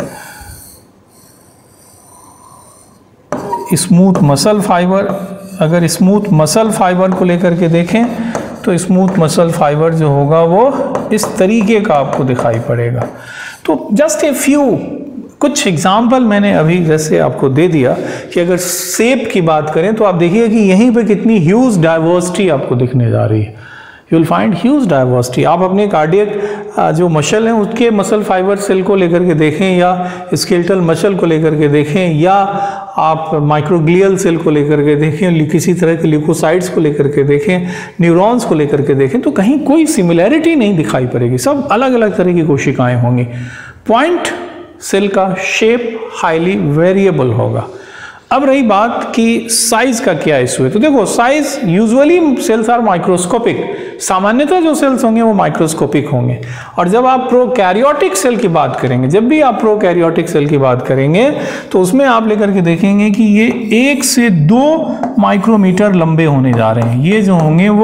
[SPEAKER 1] स्मूथ मसल फाइबर अगर स्मूथ मसल फाइबर को लेकर के देखें तो स्मूथ मसल फाइबर जो होगा वो इस तरीके का आपको दिखाई पड़ेगा। तो जस्ट ए फ्यू कुछ एग्जाम्पल मैंने अभी जैसे आपको दे दिया कि अगर शेप की बात करें तो आप देखिए कि यहीं पे कितनी ह्यूज डाइवर्सिटी आपको दिखने जा रही है। You will find huge diversity. आप अपने कार्डियक जो मसल हैं उसके मसल फाइबर सेल को लेकर के देखें, या स्केलेटल मसल को लेकर के देखें, या आप माइक्रोग्लियल सेल को लेकर के देखें, किसी तरह के ल्यूकोसाइट्स को लेकर के देखें, न्यूरॉन्स को लेकर के देखें, तो कहीं कोई सिमिलैरिटी नहीं दिखाई पड़ेगी। सब अलग अलग तरह की कोशिकाएं होंगी। पॉइंट, सेल का शेप हाईली वेरिएबल होगा। अब रही बात कि साइज का क्या इशू है, तो देखो size usually cells are microscopic, सामान्यतः जो सेल्स होंगे वो माइक्रोस्कोपिक होंगे। और जब आप प्रोकैरियोटिक सेल की बात करेंगे, जब भी आप प्रोकैरियोटिक सेल की बात करेंगे तो उसमें आप लेकर के देखेंगे कि ये एक से दो माइक्रोमीटर लंबे होने जा रहे हैं। ये जो होंगे वो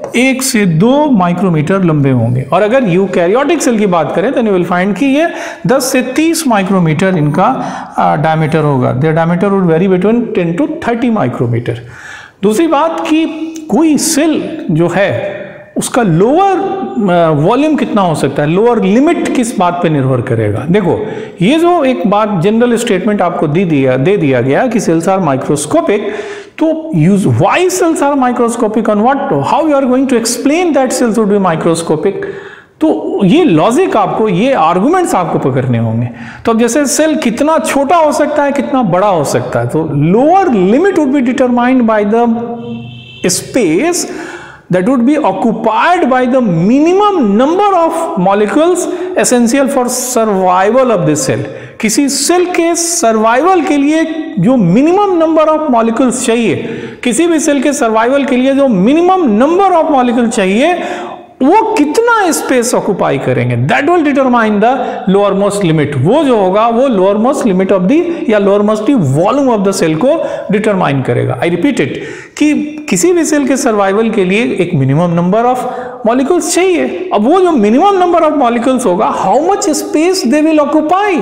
[SPEAKER 1] एक से दो माइक्रोमीटर लंबे होंगे। और अगर यूकैरियोटिक सेल की बात करें तो यू विल फाइंड कि ये दस से तीस माइक्रोमीटर इनका डायमीटर होगा। Their diameter would vary between ten to thirty micrometre. दूसरी बात कि कोई सेल जो है उसका लोअर वॉल्यूम कितना हो सकता है, लोअर लिमिट किस बात पे निर्भर करेगा। देखो ये जो एक बात जनरल स्टेटमेंट आपको दे दिया दे दिया गया कि सेल्स आर माइक्रोस्कोपिक, तो use why cells are microscopic on what, how you are going to explain that cells would be microscopic. तो ये लॉजिक आपको, ये आर्गुमेंट्स आपको पकड़ने होंगे। तो अब जैसे सेल कितना छोटा हो सकता है, कितना बड़ा हो सकता है, तो lower limit would be determined by the space that would be occupied by the minimum number of molecules essential for survival of this cell। किसी सेल के सर्वाइवल के लिए जो मिनिमम नंबर ऑफ मॉलिक्यूल्स चाहिए, किसी भी सेल के survival के लिए जो मिनिमम नंबर ऑफ मॉलिक्यूल चाहिए, वो कितना स्पेस ऑक्युपाई करेंगे, that will determine the lowermost limit. वो जो होगा वो lowermost limit of the या lowermost volume of the cell को डिटरमाइन करेगा। आई रिपीट इट कि किसी भी सेल के सर्वाइवल के लिए एक मिनिमम नंबर ऑफ मॉलिक्यूल्स चाहिए। अब वो जो मिनिमम नंबर ऑफ मॉलिक्यूल्स होगा, how much space they will occupy,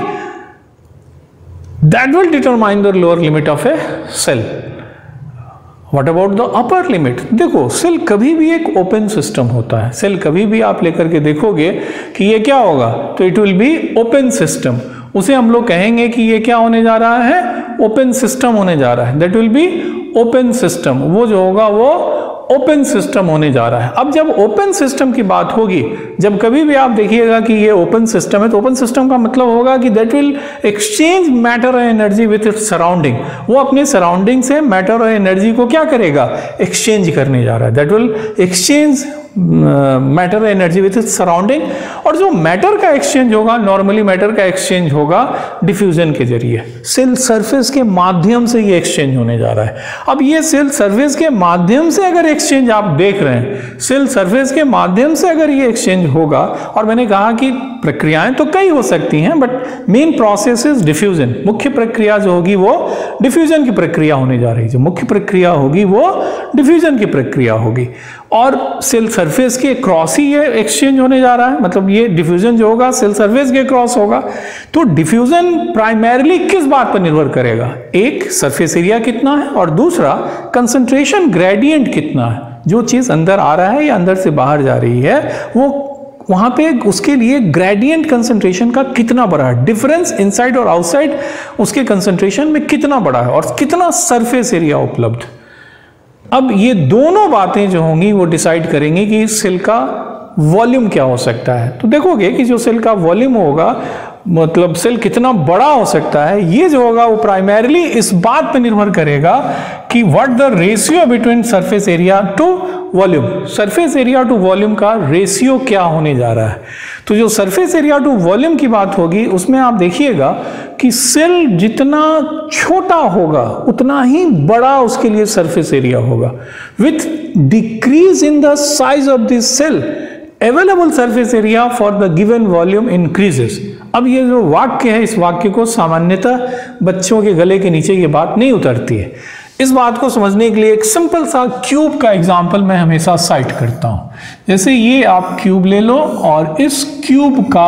[SPEAKER 1] that will determine the lower limit of a cell. What about the upper limit? देखो सेल कभी भी एक ओपन सिस्टम होता है। सेल कभी भी आप लेकर के देखोगे कि ये क्या होगा, तो it will be open system. उसे हम लोग कहेंगे कि ये क्या होने जा रहा है, ओपन सिस्टम होने जा रहा है। That will be open system. वो जो होगा वो ओपन सिस्टम होने जा रहा है। अब जब ओपन सिस्टम की बात होगी, जब कभी भी आप देखिएगा कि ये ओपन सिस्टम है, तो ओपन सिस्टम का मतलब होगा कि दैट विल एक्सचेंज मैटर और एनर्जी विथ इट्स सराउंडिंग। वो अपने सराउंडिंग से मैटर और एनर्जी को क्या करेगा, एक्सचेंज करने जा रहा है। That will exchange matter energy with its surrounding. और जो मैटर का एक्सचेंज होगा, नॉर्मली मैटर का एक्सचेंज होगा डिफ्यूजन के जरिए, सेल सरफेस के माध्यम से ये एक्सचेंज होने जा रहा है। अब ये सेल सरफेस के माध्यम से अगर एक्सचेंज आप देख रहे हैं, सेल सरफेस के माध्यम से अगर ये एक्सचेंज होगा, और मैंने कहा कि प्रक्रियाएं तो कई हो सकती हैं, but main process is diffusion. मुख्य प्रक्रिया जो होगी वो डिफ्यूजन की प्रक्रिया होने जा रही है। जो मुख्य प्रक्रिया होगी वो डिफ्यूजन की प्रक्रिया होगी, और सेल सरफेस के क्रॉस ही ये एक्सचेंज होने जा रहा है। मतलब ये डिफ्यूजन जो होगा सेल सरफेस के क्रॉस होगा। तो डिफ्यूजन प्राइमरीली किस बात पर निर्भर करेगा, एक सरफेस एरिया कितना है, और दूसरा कंसंट्रेशन ग्रेडियंट कितना है। जो चीज अंदर आ रहा है या अंदर से बाहर जा रही है, वो वहां पे उसके लिए ग्रेडियंट कंसंट्रेशन का कितना बड़ा है, डिफरेंस इनसाइड और आउटसाइड उसके कंसंट्रेशन में कितना बड़ा है, और कितना सरफेस एरिया उपलब्ध। अब ये दोनों बातें जो होंगी वो डिसाइड करेंगी कि सेल का वॉल्यूम क्या हो सकता है। तो देखोगे कि जो सेल का वॉल्यूम होगा, मतलब सेल कितना बड़ा हो सकता है, ये जो होगा वो प्राइमरीली इस बात पे निर्भर करेगा कि what the ratio between surface area to volume. Surface area to volume का रेशियो क्या होने जा रहा है। तो जो सरफेस एरिया टू वॉल्यूम की बात होगी, उसमें आप देखिएगा कि सेल जितना छोटा होगा उतना ही बड़ा उसके लिए सरफेस एरिया होगा। With decrease in the size of this cell, available surface area for the given volume increases. अब ये जो वाक्य है, इस वाक्य को सामान्यतः बच्चों के गले के नीचे ये बात नहीं उतरती है। इस बात को समझने के लिए एक सिंपल सा क्यूब का एग्जांपल मैं हमेशा साइट करता हूं। जैसे ये आप क्यूब ले लो, और इस क्यूब का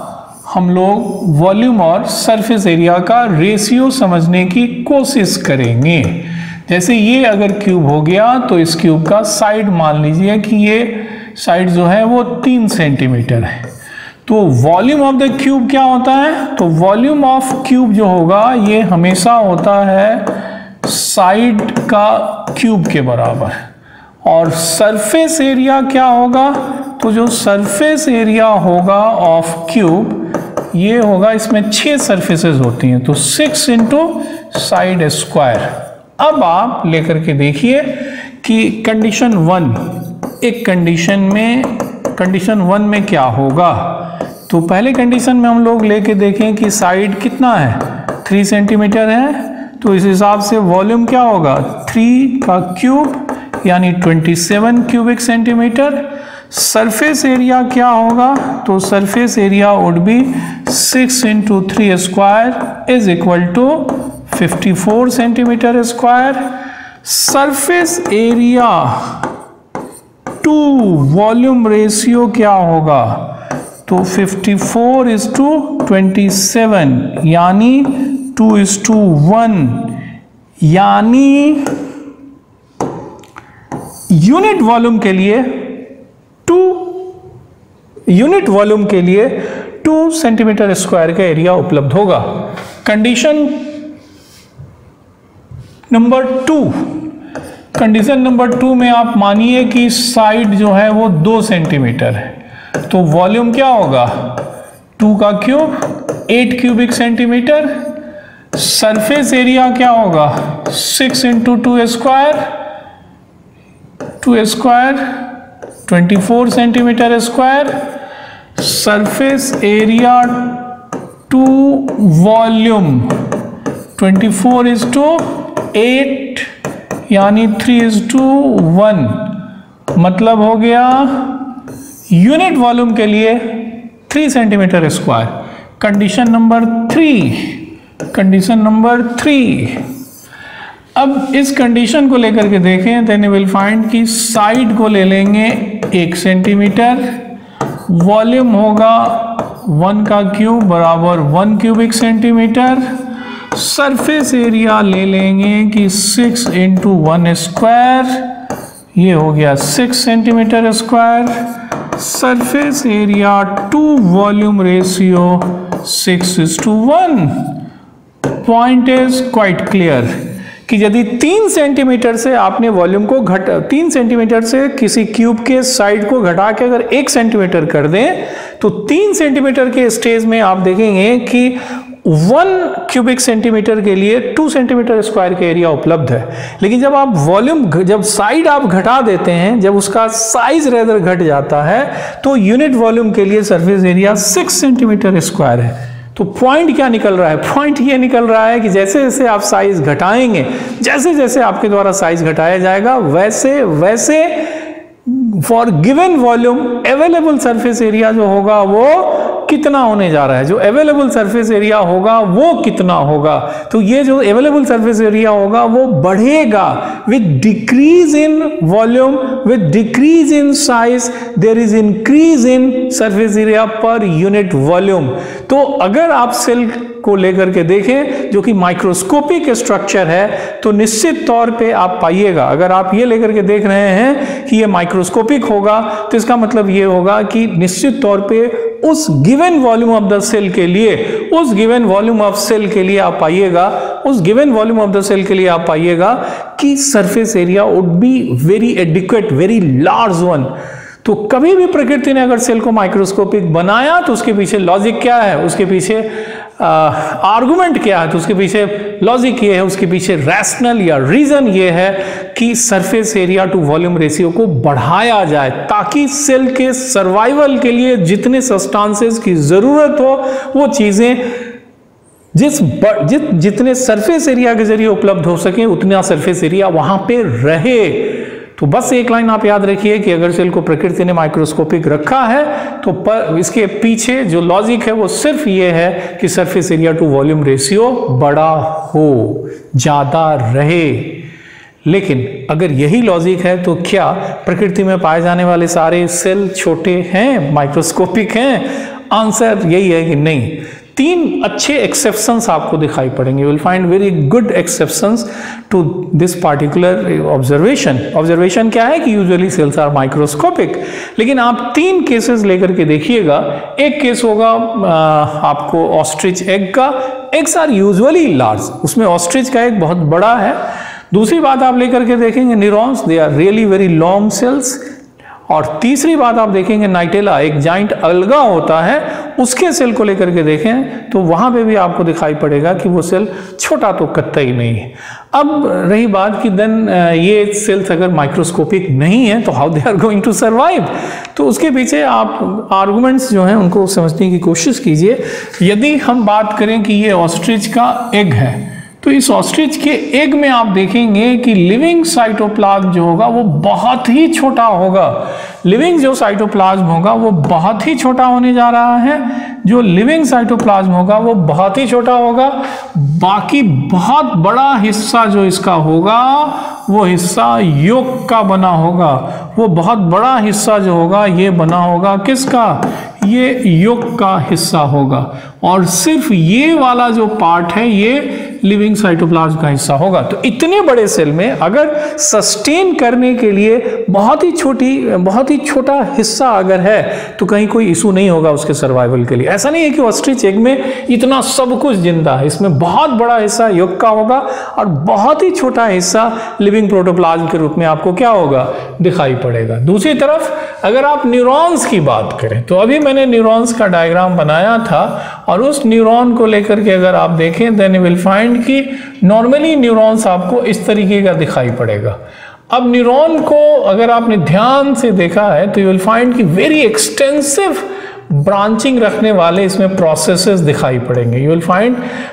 [SPEAKER 1] हम लोग वॉल्यूम और सरफेस एरिया का रेशियो समझने की कोशिश करेंगे। जैसे ये अगर क्यूब हो गया, तो इस क्यूब का साइड मान लीजिए कि ये साइड जो है वो तीन सेंटीमीटर है। तो वॉल्यूम ऑफ द क्यूब क्या होता है, तो वॉल्यूम ऑफ क्यूब जो होगा ये हमेशा होता है साइड का क्यूब के बराबर। और सरफेस एरिया क्या होगा, तो जो सरफेस एरिया होगा ऑफ क्यूब ये होगा, इसमें छह सरफेसेस होती हैं, तो सिक्स इंटू साइड स्क्वायर। अब आप लेकर के देखिए कि कंडीशन वन, एक कंडीशन में कंडीशन वन में क्या होगा। तो पहले कंडीशन में हम लोग लेके देखें कि साइड कितना है, थ्री सेंटीमीटर है, तो इस हिसाब से वॉल्यूम क्या होगा, थ्री का क्यूब यानी twenty seven cubic centimetre. Surface area क्या होगा, तो surface area would be six into three square is equal to fifty four centimetre square. Surface area to volume ratio क्या होगा, तो fifty four is to twenty seven यानी two is to one, यानी unit volume के लिए two unit volume के लिए two centimetre square का एरिया उपलब्ध होगा। Condition number two condition number to में आप मानिए कि साइड जो है वो दो सेंटीमीटर है, तो वॉल्यूम क्या होगा, टू का cube eight cubic centimetre, surface area क्या होगा, six into two square, two square twenty four centimetre square, surface area to volume twenty four is to eight यानी थ्री इज टू वन, मतलब हो गया unit volume के लिए three centimetre square. Condition number three condition number three अब इस condition को लेकर के देखें, देन यू विल फाइंड कि साइड को ले लेंगे एक सेंटीमीटर, वॉल्यूम होगा वन का क्यूब बराबर one cubic centimetre, surface area ले लेंगे कि सिक्स इंटू वन स्क्वायर, ये हो गया six centimetre square, surface area to volume ratio six is to one. Point is quite clear कि यदि तीन सेंटीमीटर से आपने वॉल्यूम को घट तीन सेंटीमीटर से किसी क्यूब के साइड को घटा के अगर एक सेंटीमीटर कर दें, तो तीन सेंटीमीटर के स्टेज में आप देखेंगे कि वन क्यूबिक सेंटीमीटर के लिए टू सेंटीमीटर स्क्वायर का एरिया उपलब्ध है। लेकिन जब आप वॉल्यूम जब साइड आप घटा देते हैं, जब उसका साइज रेदर घट जाता है, तो यूनिट वॉल्यूम के लिए surface area six centimetre square है। तो पॉइंट क्या निकल रहा है, पॉइंट ये निकल रहा है कि जैसे जैसे आप साइज घटाएंगे, जैसे जैसे आपके द्वारा साइज घटाया जाएगा, वैसे वैसे for given volume available surface area जो होगा वो कितना होने जा रहा है, जो अवेलेबल सरफेस एरिया होगा वो कितना होगा। तो ये जो अवेलेबल सरफेस एरिया होगा वो बढ़ेगा with decrease in volume, with decrease in size there is increase in surface area per unit volume. तो अगर आप सेल को लेकर के देखें जो कि माइक्रोस्कोपिक स्ट्रक्चर है, तो निश्चित तौर पे आप पाइएगा, अगर आप ये लेकर के देख रहे हैं कि ये माइक्रोस्कोपिक होगा, तो इसका मतलब ये होगा कि निश्चित तौर पे उस given volume of the cell के लिए उस गिवन वॉल्यूम ऑफ सेल के लिए आप पाइएगा उस given volume of the cell के लिए आप पाइएगा कि surface area would be very adequate, very large one. तो कभी भी प्रकृति ने अगर सेल को माइक्रोस्कोपिक बनाया तो उसके पीछे लॉजिक क्या है, उसके पीछे आर्गुमेंट क्या है, तो उसके पीछे लॉजिक ये है, उसके पीछे रैशनल या रीजन ये है कि surface area to volume ratio को बढ़ाया जाए, ताकि सेल के सर्वाइवल के लिए जितने सब्सटेंसेस की जरूरत हो वो चीजें जिस जित जितने सरफेस एरिया के जरिए उपलब्ध हो सके उतना सरफेस एरिया वहां पे रहे। तो बस एक लाइन आप याद रखिए कि अगर सेल को प्रकृति ने माइक्रोस्कोपिक रखा है तो पर इसके पीछे जो लॉजिक है वो सिर्फ ये है कि surface area to volume ratio बड़ा हो, ज्यादा रहे। लेकिन अगर यही लॉजिक है तो क्या प्रकृति में पाए जाने वाले सारे सेल छोटे हैं, माइक्रोस्कोपिक हैं? आंसर यही है कि नहीं। तीन अच्छे एक्सेप्शंस आपको दिखाई पड़ेंगे, you will find very good exceptions to this particular observation. Observation क्या है कि यूजुअली सेल्स आर माइक्रोस्कोपिक, लेकिन आप तीन केसेस लेकर के देखिएगा। एक केस होगा आपको ऑस्ट्रिच एग का, एग्स आर यूजुअली लार्ज, उसमें ऑस्ट्रिच का एग बहुत बड़ा है। दूसरी बात आप लेकर के देखेंगे neurons, they are really very long cells. और तीसरी बात आप देखेंगे नाइटेला, एक जाइंट अलगा होता है, उसके सेल को लेकर के देखें तो वहां पे भी आपको दिखाई पड़ेगा कि वो सेल छोटा तो कतई नहीं है। अब रही बात कि देन ये सेल्स अगर माइक्रोस्कोपिक नहीं है तो how they are going to survive, तो उसके पीछे आप आर्गुमेंट्स जो हैं उनको समझने की कोशिश कीजिए। यदि हम बात करें कि ये ऑस्ट्रिच का एग है, तो इस ऑस्ट्रिच के एग में आप देखेंगे कि लिविंग साइटोप्लाज्म जो होगा वो बहुत ही छोटा होगा। लिविंग जो साइटोप्लाज्म होगा वो बहुत ही छोटा होने जा रहा है। जो लिविंग साइटोप्लाज्म होगा वो बहुत ही छोटा होगा। बाकी बहुत बड़ा हिस्सा जो इसका होगा वो हिस्सा यॉर्क का बना होगा। वो बहुत बड़ा हिस्सा जो होगा ये बना होगा किसका? ये यॉर्क का हिस्सा होगा। और सिर्फ ये वाला जो पार्ट है ये लिविंग साइटोप्लाज्म का हिस्सा होगा। तो इतने बड़े सेल में अगर सस्टेन करने के लिए बहुत ही छोटी बहुत ही छोटा हिस्सा अगर है तो कहीं कोई इशू नहीं होगा उसके सर्वाइवल के लिए। ऐसा नहीं है कि ऑस्ट्रिच एग में इतना सब कुछ जिंदा है, इसमें बहुत बड़ा हिस्सा यॉर्क का होगा और बहुत ही छोटा हिस्सा लिविंग प्रोटोप्लाज्म के रूप में आपको क्या होगा? दिखाई पड़ेगा। दूसरी तरफ अगर आप न्यूरॉन्स की बात करें तो अभी मैंने न्यूरॉन्स का डायग्राम बनाया था और उस न्यूरॉन को लेकर के अगर आप देखें देन यू विल फाइंड कि नॉर्मली न्यूरॉन्स आपको इस तरीके का दिखाई पड़ेगा। अब न्यूरॉन को अगर आपने ध्यान से देखा है तो यू विल फाइंड कि वेरी एक्सटेंसिव ब्रांचिंग रखने वाले इसमें प्रोसेसेस दिखाई पड़ेंगे। You will find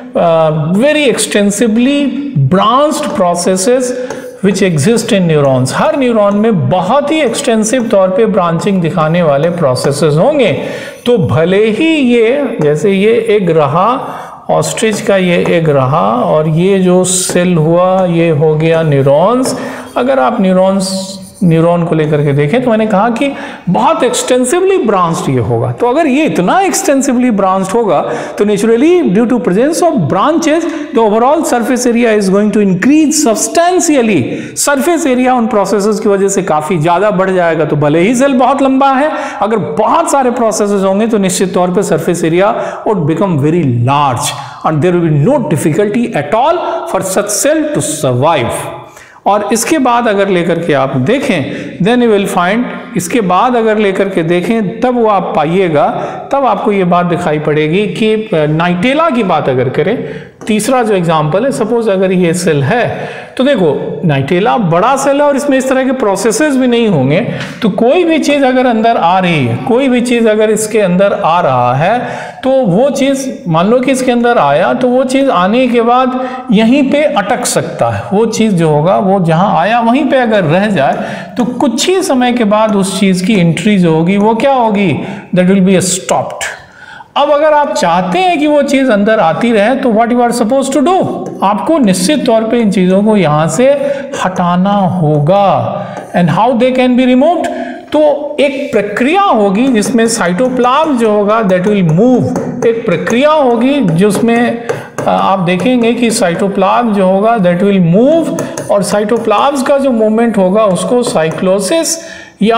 [SPEAKER 1] very extensively branched processes which exist in neurons. हर न्यूरॉन में बहुत ही एक्सटेंसिव तौर पे ब्रांचिंग दिखाने वाले प्रोसेसेस होंगे। तो भले ही ये जैसे ये एग रहा, ऑस्ट्रिच का ये एग रहा और ये जो सेल हुआ ये हो गया न्यूरॉन्स। अगर आप न्यूरॉन्स न्यूरॉन को लेकर के देखें तो मैंने कहा कि बहुत एक्सटेंसिवली ब्रांच्ड ये होगा। तो अगर ये इतना एक्सटेंसिवली ब्रांच्ड होगा तो naturally due to presence of branches the overall surface area is going to increase substantially. Surface area उन प्रोसेसेस की वजह से काफी ज्यादा बढ़ जाएगा। तो भले ही सेल बहुत लंबा है, अगर बहुत सारे प्रोसेसेस होंगे तो निश्चित तौर पर surface area would become very large and there will be no difficulty at all for such cell to survive। और इसके बाद अगर लेकर के आप देखें देन यू विल फाइंड, इसके बाद अगर लेकर के देखें तब वो आप पाइएगा, तब आपको ये बात दिखाई पड़ेगी कि नाइटेला की बात अगर करें, तीसरा जो एग्जांपल है, सपोज अगर ये सेल है तो देखो नाइटेला बड़ा सेल है और इसमें इस तरह के प्रोसेसेस भी नहीं होंगे। तो कोई भी चीज अगर अंदर आ रही है, कोई भी चीज अगर इसके अंदर आ रहा है तो वो चीज मान लो कि इसके अंदर आया तो वो चीज आने के बाद यहीं पे अटक सकता है। वो चीज जो होगा वो जहां आया वहीं पे अगर रह जाए तो कुछ ही समय के बाद उस चीज की एंट्री जो होगी वो क्या होगी? That will be stopped. अब अगर आप चाहते हैं कि वो चीज अंदर आती रहे तो what you are suppose to do, आपको निश्चित तौर पे इन चीजों को यहां से हटाना होगा। And how they can be removed? तो एक प्रक्रिया होगी जिसमें साइटोप्लाज्म जो होगा दैट विल मूव। एक प्रक्रिया होगी जिसमें आप देखेंगे कि साइटोप्लाज्म जो होगा दैट विल मूव, और साइटोप्लाज्म का जो मूवमेंट होगा उसको साइक्लोसिस या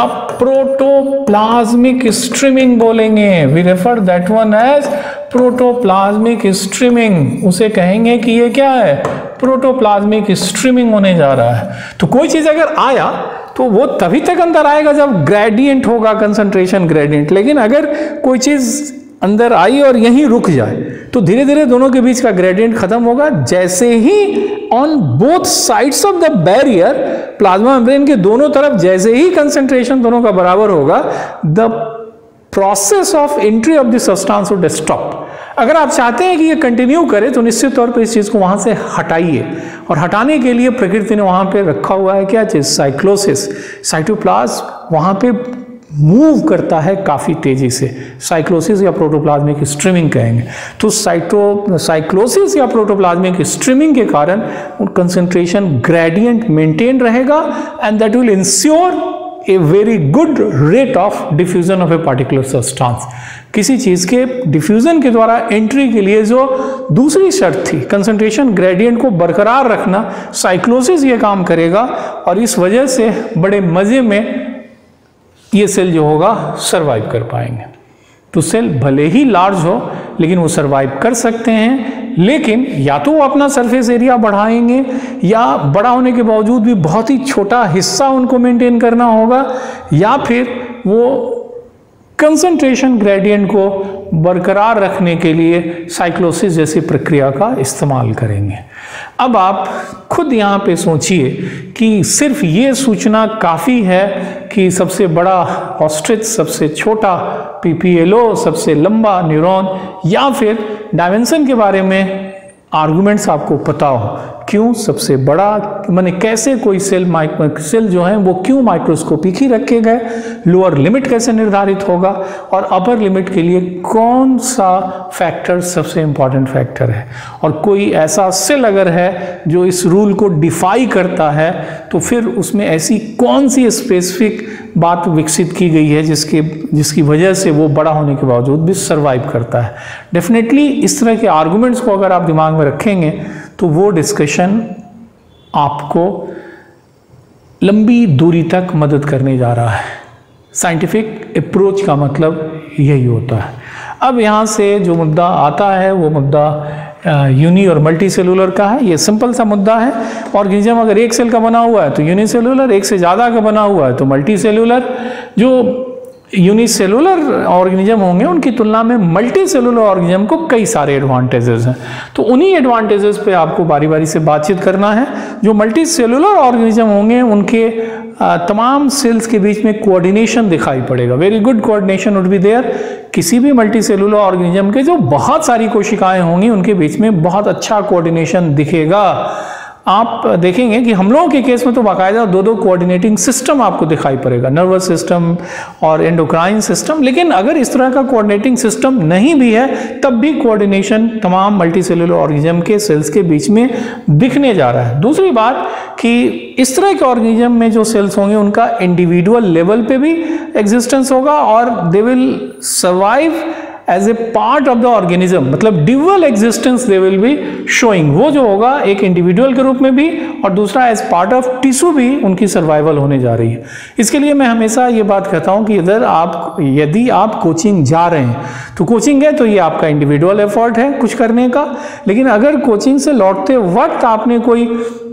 [SPEAKER 1] प्रोटोप्लाज्मिक स्ट्रीमिंग बोलेंगे। We refer that one as protoplasmic streaming. उसे कहेंगे कि ये क्या है? प्रोटोप्लाज्मिक स्ट्रीमिंग होने जा रहा है। तो कोई चीज अगर आया तो वो तभी तक अंदर आएगा जब ग्रेडियंट होगा, कंसंट्रेशन ग्रेडियंट। लेकिन अगर कोई चीज अंदर आई और यहीं रुक जाए तो धीरे धीरे दोनों के बीच का ग्रेडियंट खत्म होगा। जैसे ही on both sides of the barrier, plasma membrane के दोनों तरफ जैसे ही कंसंट्रेशन दोनों का बराबर होगा, the process of entry of the substance would stop. अगर आप चाहते हैं कि ये कंटिन्यू करे तो निश्चित तौर पर इस चीज को वहां से हटाइए, और हटाने के लिए प्रकृति ने वहां पे रखा हुआ है क्या चीज? साइक्लोसिस। साइटोप्लाज्म वहां पे मूव करता है काफी तेजी से, साइक्लोसिस या प्रोटोप्लाज्मिक स्ट्रीमिंग कहेंगे। तो साइटो साइक्लोसिस या प्रोटोप्लाज्मिक स्ट्रीमिंग के कारण कंसंट्रेशन ग्रेडियंट मेंटेन रहेगा and that will ensure a very good rate of diffusion of a particular substance. किसी चीज के डिफ्यूजन के द्वारा एंट्री के लिए जो दूसरी शर्त थी कंसंट्रेशन ग्रेडियंट को बरकरार रखना, साइक्लोसिस ये काम करेगा और इस वजह से बड़े मजे में ये सेल जो होगा सरवाइव कर पाएंगे। तो सेल भले ही लार्ज हो लेकिन वो सरवाइव कर सकते हैं, लेकिन या तो वो अपना सरफेस एरिया बढ़ाएंगे या बड़ा होने के बावजूद भी बहुत ही छोटा हिस्सा उनको मेंटेन करना होगा, या फिर वो कंसंट्रेशन ग्रेडियंट को बरकरार रखने के लिए साइक्लोसिस जैसी प्रक्रिया का इस्तेमाल करेंगे। अब आप खुद यहाँ पे सोचिए कि सिर्फ ये सूचना काफ़ी है कि सबसे बड़ा ऑस्ट्रिच, सबसे छोटा पीपीएलओ, सबसे लंबा न्यूरॉन, या फिर डायमेंशन के बारे में आर्गुमेंट्स आपको पता हो, क्यों सबसे बड़ा माने कैसे कोई सेल माइक्रो सेल जो है वो क्यों माइक्रोस्कोपिक ही रखे गए, लोअर लिमिट कैसे निर्धारित होगा और अपर लिमिट के लिए कौन सा फैक्टर सबसे इंपॉर्टेंट फैक्टर है, और कोई ऐसा सेल अगर है जो इस रूल को डिफाई करता है तो फिर उसमें ऐसी कौन सी स्पेसिफिक बात विकसित की गई है जिसके जिसकी वजह से वो बड़ा होने के बावजूद भी सर्वाइव करता है। डेफिनेटली इस तरह के आर्गुमेंट्स को अगर आप दिमाग में रखेंगे तो वो डिस्कशन आपको लंबी दूरी तक मदद करने जा रहा है। साइंटिफिक अप्रोच का मतलब यही होता है। अब यहाँ से जो मुद्दा आता है वो मुद्दा यूनी और मल्टी सेलुलर का है। ये सिंपल सा मुद्दा है। ऑर्गेनिज्म अगर एक सेल का बना हुआ है तो यूनिसेलुलर, एक से ज़्यादा का बना हुआ है तो मल्टी सेलुलर। जो यूनिसेलुलर ऑर्गेनिज्म होंगे उनकी तुलना में मल्टी सेलुलर ऑर्गेनिज्म को कई सारे एडवांटेजेस हैं, तो उन्हीं एडवांटेजेस पे आपको बारी बारी से बातचीत करना है। जो मल्टी सेलुलर ऑर्गेनिज्म होंगे उनके तमाम सेल्स के बीच में कोऑर्डिनेशन दिखाई पड़ेगा, very good coordination would be there. किसी भी मल्टी सेलुलर ऑर्गेनिज्म के जो बहुत सारी कोशिकाएं होंगी उनके बीच में बहुत अच्छा कोऑर्डिनेशन दिखेगा। आप देखेंगे कि हम लोगों के केस में तो बाकायदा दो दो कोऑर्डिनेटिंग सिस्टम आपको दिखाई पड़ेगा, नर्वस सिस्टम और एंडोक्राइन सिस्टम। लेकिन अगर इस तरह का कोऑर्डिनेटिंग सिस्टम नहीं भी है तब भी कोऑर्डिनेशन तमाम मल्टी सेलुलर ऑर्गेनिज्म के सेल्स के बीच में दिखने जा रहा है। दूसरी बात कि इस तरह के ऑर्गेनिज्म में जो सेल्स होंगे उनका इंडिविजुअल लेवल पे भी एग्जिस्टेंस होगा और they will survive as a part of the organism, मतलब dual existence they will be showing. वो जो होगा एक इंडिविजुअल के रूप में भी और दूसरा एज पार्ट ऑफ टिश्यू भी उनकी सर्वाइवल होने जा रही है। इसके लिए मैं हमेशा ये बात कहता हूँ कि इधर आप यदि आप कोचिंग जा रहे हैं तो कोचिंग है तो ये आपका इंडिविजुअल एफर्ट है कुछ करने का, लेकिन अगर कोचिंग से लौटते वक्त आपने कोई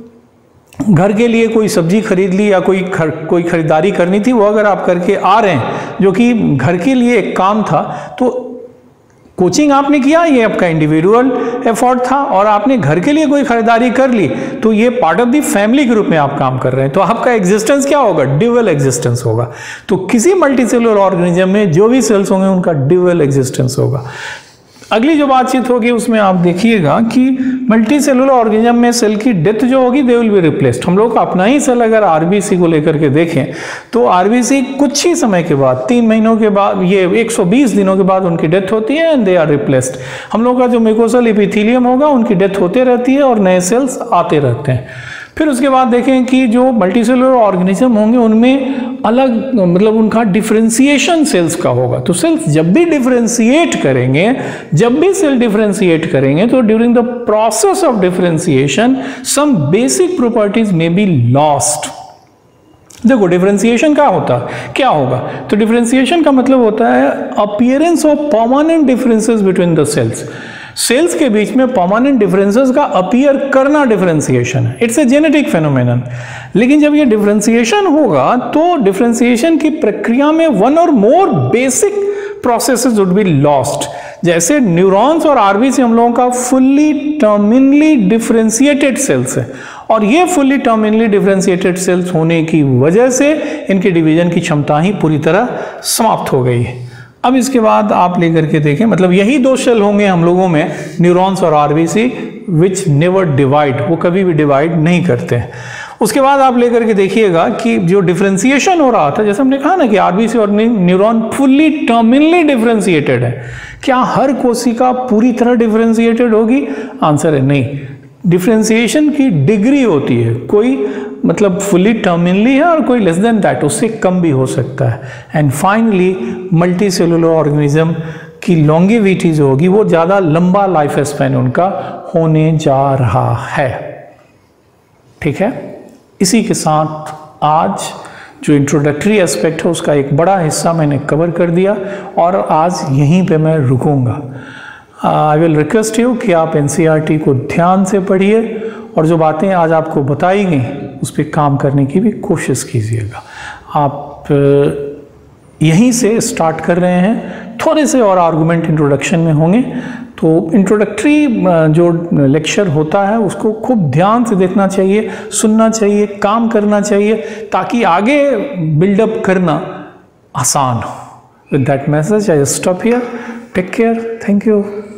[SPEAKER 1] घर के लिए कोई सब्जी खरीद ली या कोई खर, कोई खरीदारी करनी थी, वो अगर आप करके आ रहे हैं जो कि घर के लिए एक काम था, तो कोचिंग आपने किया ये आपका इंडिविजुअल एफर्ट था, और आपने घर के लिए कोई खरीदारी कर ली तो ये पार्ट ऑफ द फैमिली के रूप में आप काम कर रहे हैं, तो आपका एग्जिस्टेंस क्या होगा, ड्यूअल एग्जिस्टेंस होगा। तो किसी मल्टी सेलुलर ऑर्गेनिज्म में जो भी सेल्स होंगे उनका ड्यूअल एग्जिस्टेंस होगा। अगली जो बातचीत होगी उसमें आप देखिएगा कि मल्टी सेलुलर ऑर्गेनिज्म में सेल की डेथ जो होगी दे विल बी रिप्लेस्ड। हम लोग अपना ही सेल अगर आरबीसी को लेकर के देखें तो आरबीसी कुछ ही समय के बाद, तीन महीनों के बाद, ये एक सौ बीस दिनों के बाद उनकी डेथ होती है एंड दे आर रिप्लेस्ड। हम लोग का जो म्यूकोसल एपिथेलियम होगा उनकी डेथ होते रहती है और नए सेल्स आते रहते हैं। फिर उसके बाद देखें कि जो मल्टीसेलुलर ऑर्गेनिज्म होंगे उनमें अलग मतलब उनका डिफरेंशिएशन सेल्स का होगा। तो सेल्स जब भी डिफरेंशिएट करेंगे जब भी सेल डिफरेंशिएट करेंगे तो during the process of differentiation some basic properties may be lost. देखो डिफरेंशिएशन क्या होता है, क्या होगा, तो डिफरेंशिएशन का मतलब होता है appearance of permanent differences between the cells. Cells के बीच में परमानेंट डिफरेंसेस का अपीयर करना डिफरेंशिएशन है। It's a genetic phenomenon. लेकिन जब ये डिफरेंशिएशन होगा तो डिफरेंशिएशन की प्रक्रिया में one or more basic processes would be lost. जैसे न्यूरॉन्स और आरबीसी हम लोगों का फुल्ली टर्मिनली डिफरेंशिएटेड सेल्स है, और ये फुल्ली टर्मिनली डिफरेंशिएटेड सेल्स होने की वजह से इनके डिवीजन की क्षमता ही पूरी तरह समाप्त हो गई है। अब इसके बाद आप लेकर के देखें, मतलब यही दो सेल होंगे हम लोगों में, न्यूरॉन्स और आरबीसी, विच नेवर डिवाइड, वो कभी भी डिवाइड नहीं करते हैं। उसके बाद आप लेकर के देखिएगा कि जो डिफरेंशिएशन हो रहा था, जैसे हमने कहा ना कि आरबीसी और न्यूरॉन फुल्ली टर्मिनली डिफरेंशिएटेड है, क्या हर कोशिका पूरी तरह डिफरेंशिएटेड होगी? आंसर है नहीं। डिफरेंशिएशन की डिग्री होती है, कोई मतलब फुल्ली टर्मिनली है और कोई लेस देन दैट, उससे कम भी हो सकता है। And finally multi cellular organism की लॉन्गेविटी जो होगी वो ज़्यादा लंबा लाइफ स्पैन उनका होने जा रहा है। ठीक है, इसी के साथ आज जो इंट्रोडक्टरी एस्पेक्ट है उसका एक बड़ा हिस्सा मैंने कवर कर दिया और आज यहीं पे मैं रुकूंगा। आई विल रिक्वेस्ट यू कि आप एनसीईआरटी को ध्यान से पढ़िए और जो बातें आज आपको बताई गई उस पर काम करने की भी कोशिश कीजिएगा। आप यहीं से स्टार्ट कर रहे हैं, थोड़े से और आर्गूमेंट इंट्रोडक्शन में होंगे, तो इंट्रोडक्टरी जो लेक्चर होता है उसको खूब ध्यान से देखना चाहिए, सुनना चाहिए, काम करना चाहिए, ताकि आगे बिल्डअप करना आसान हो। With that message I stop here. Take care, thank you.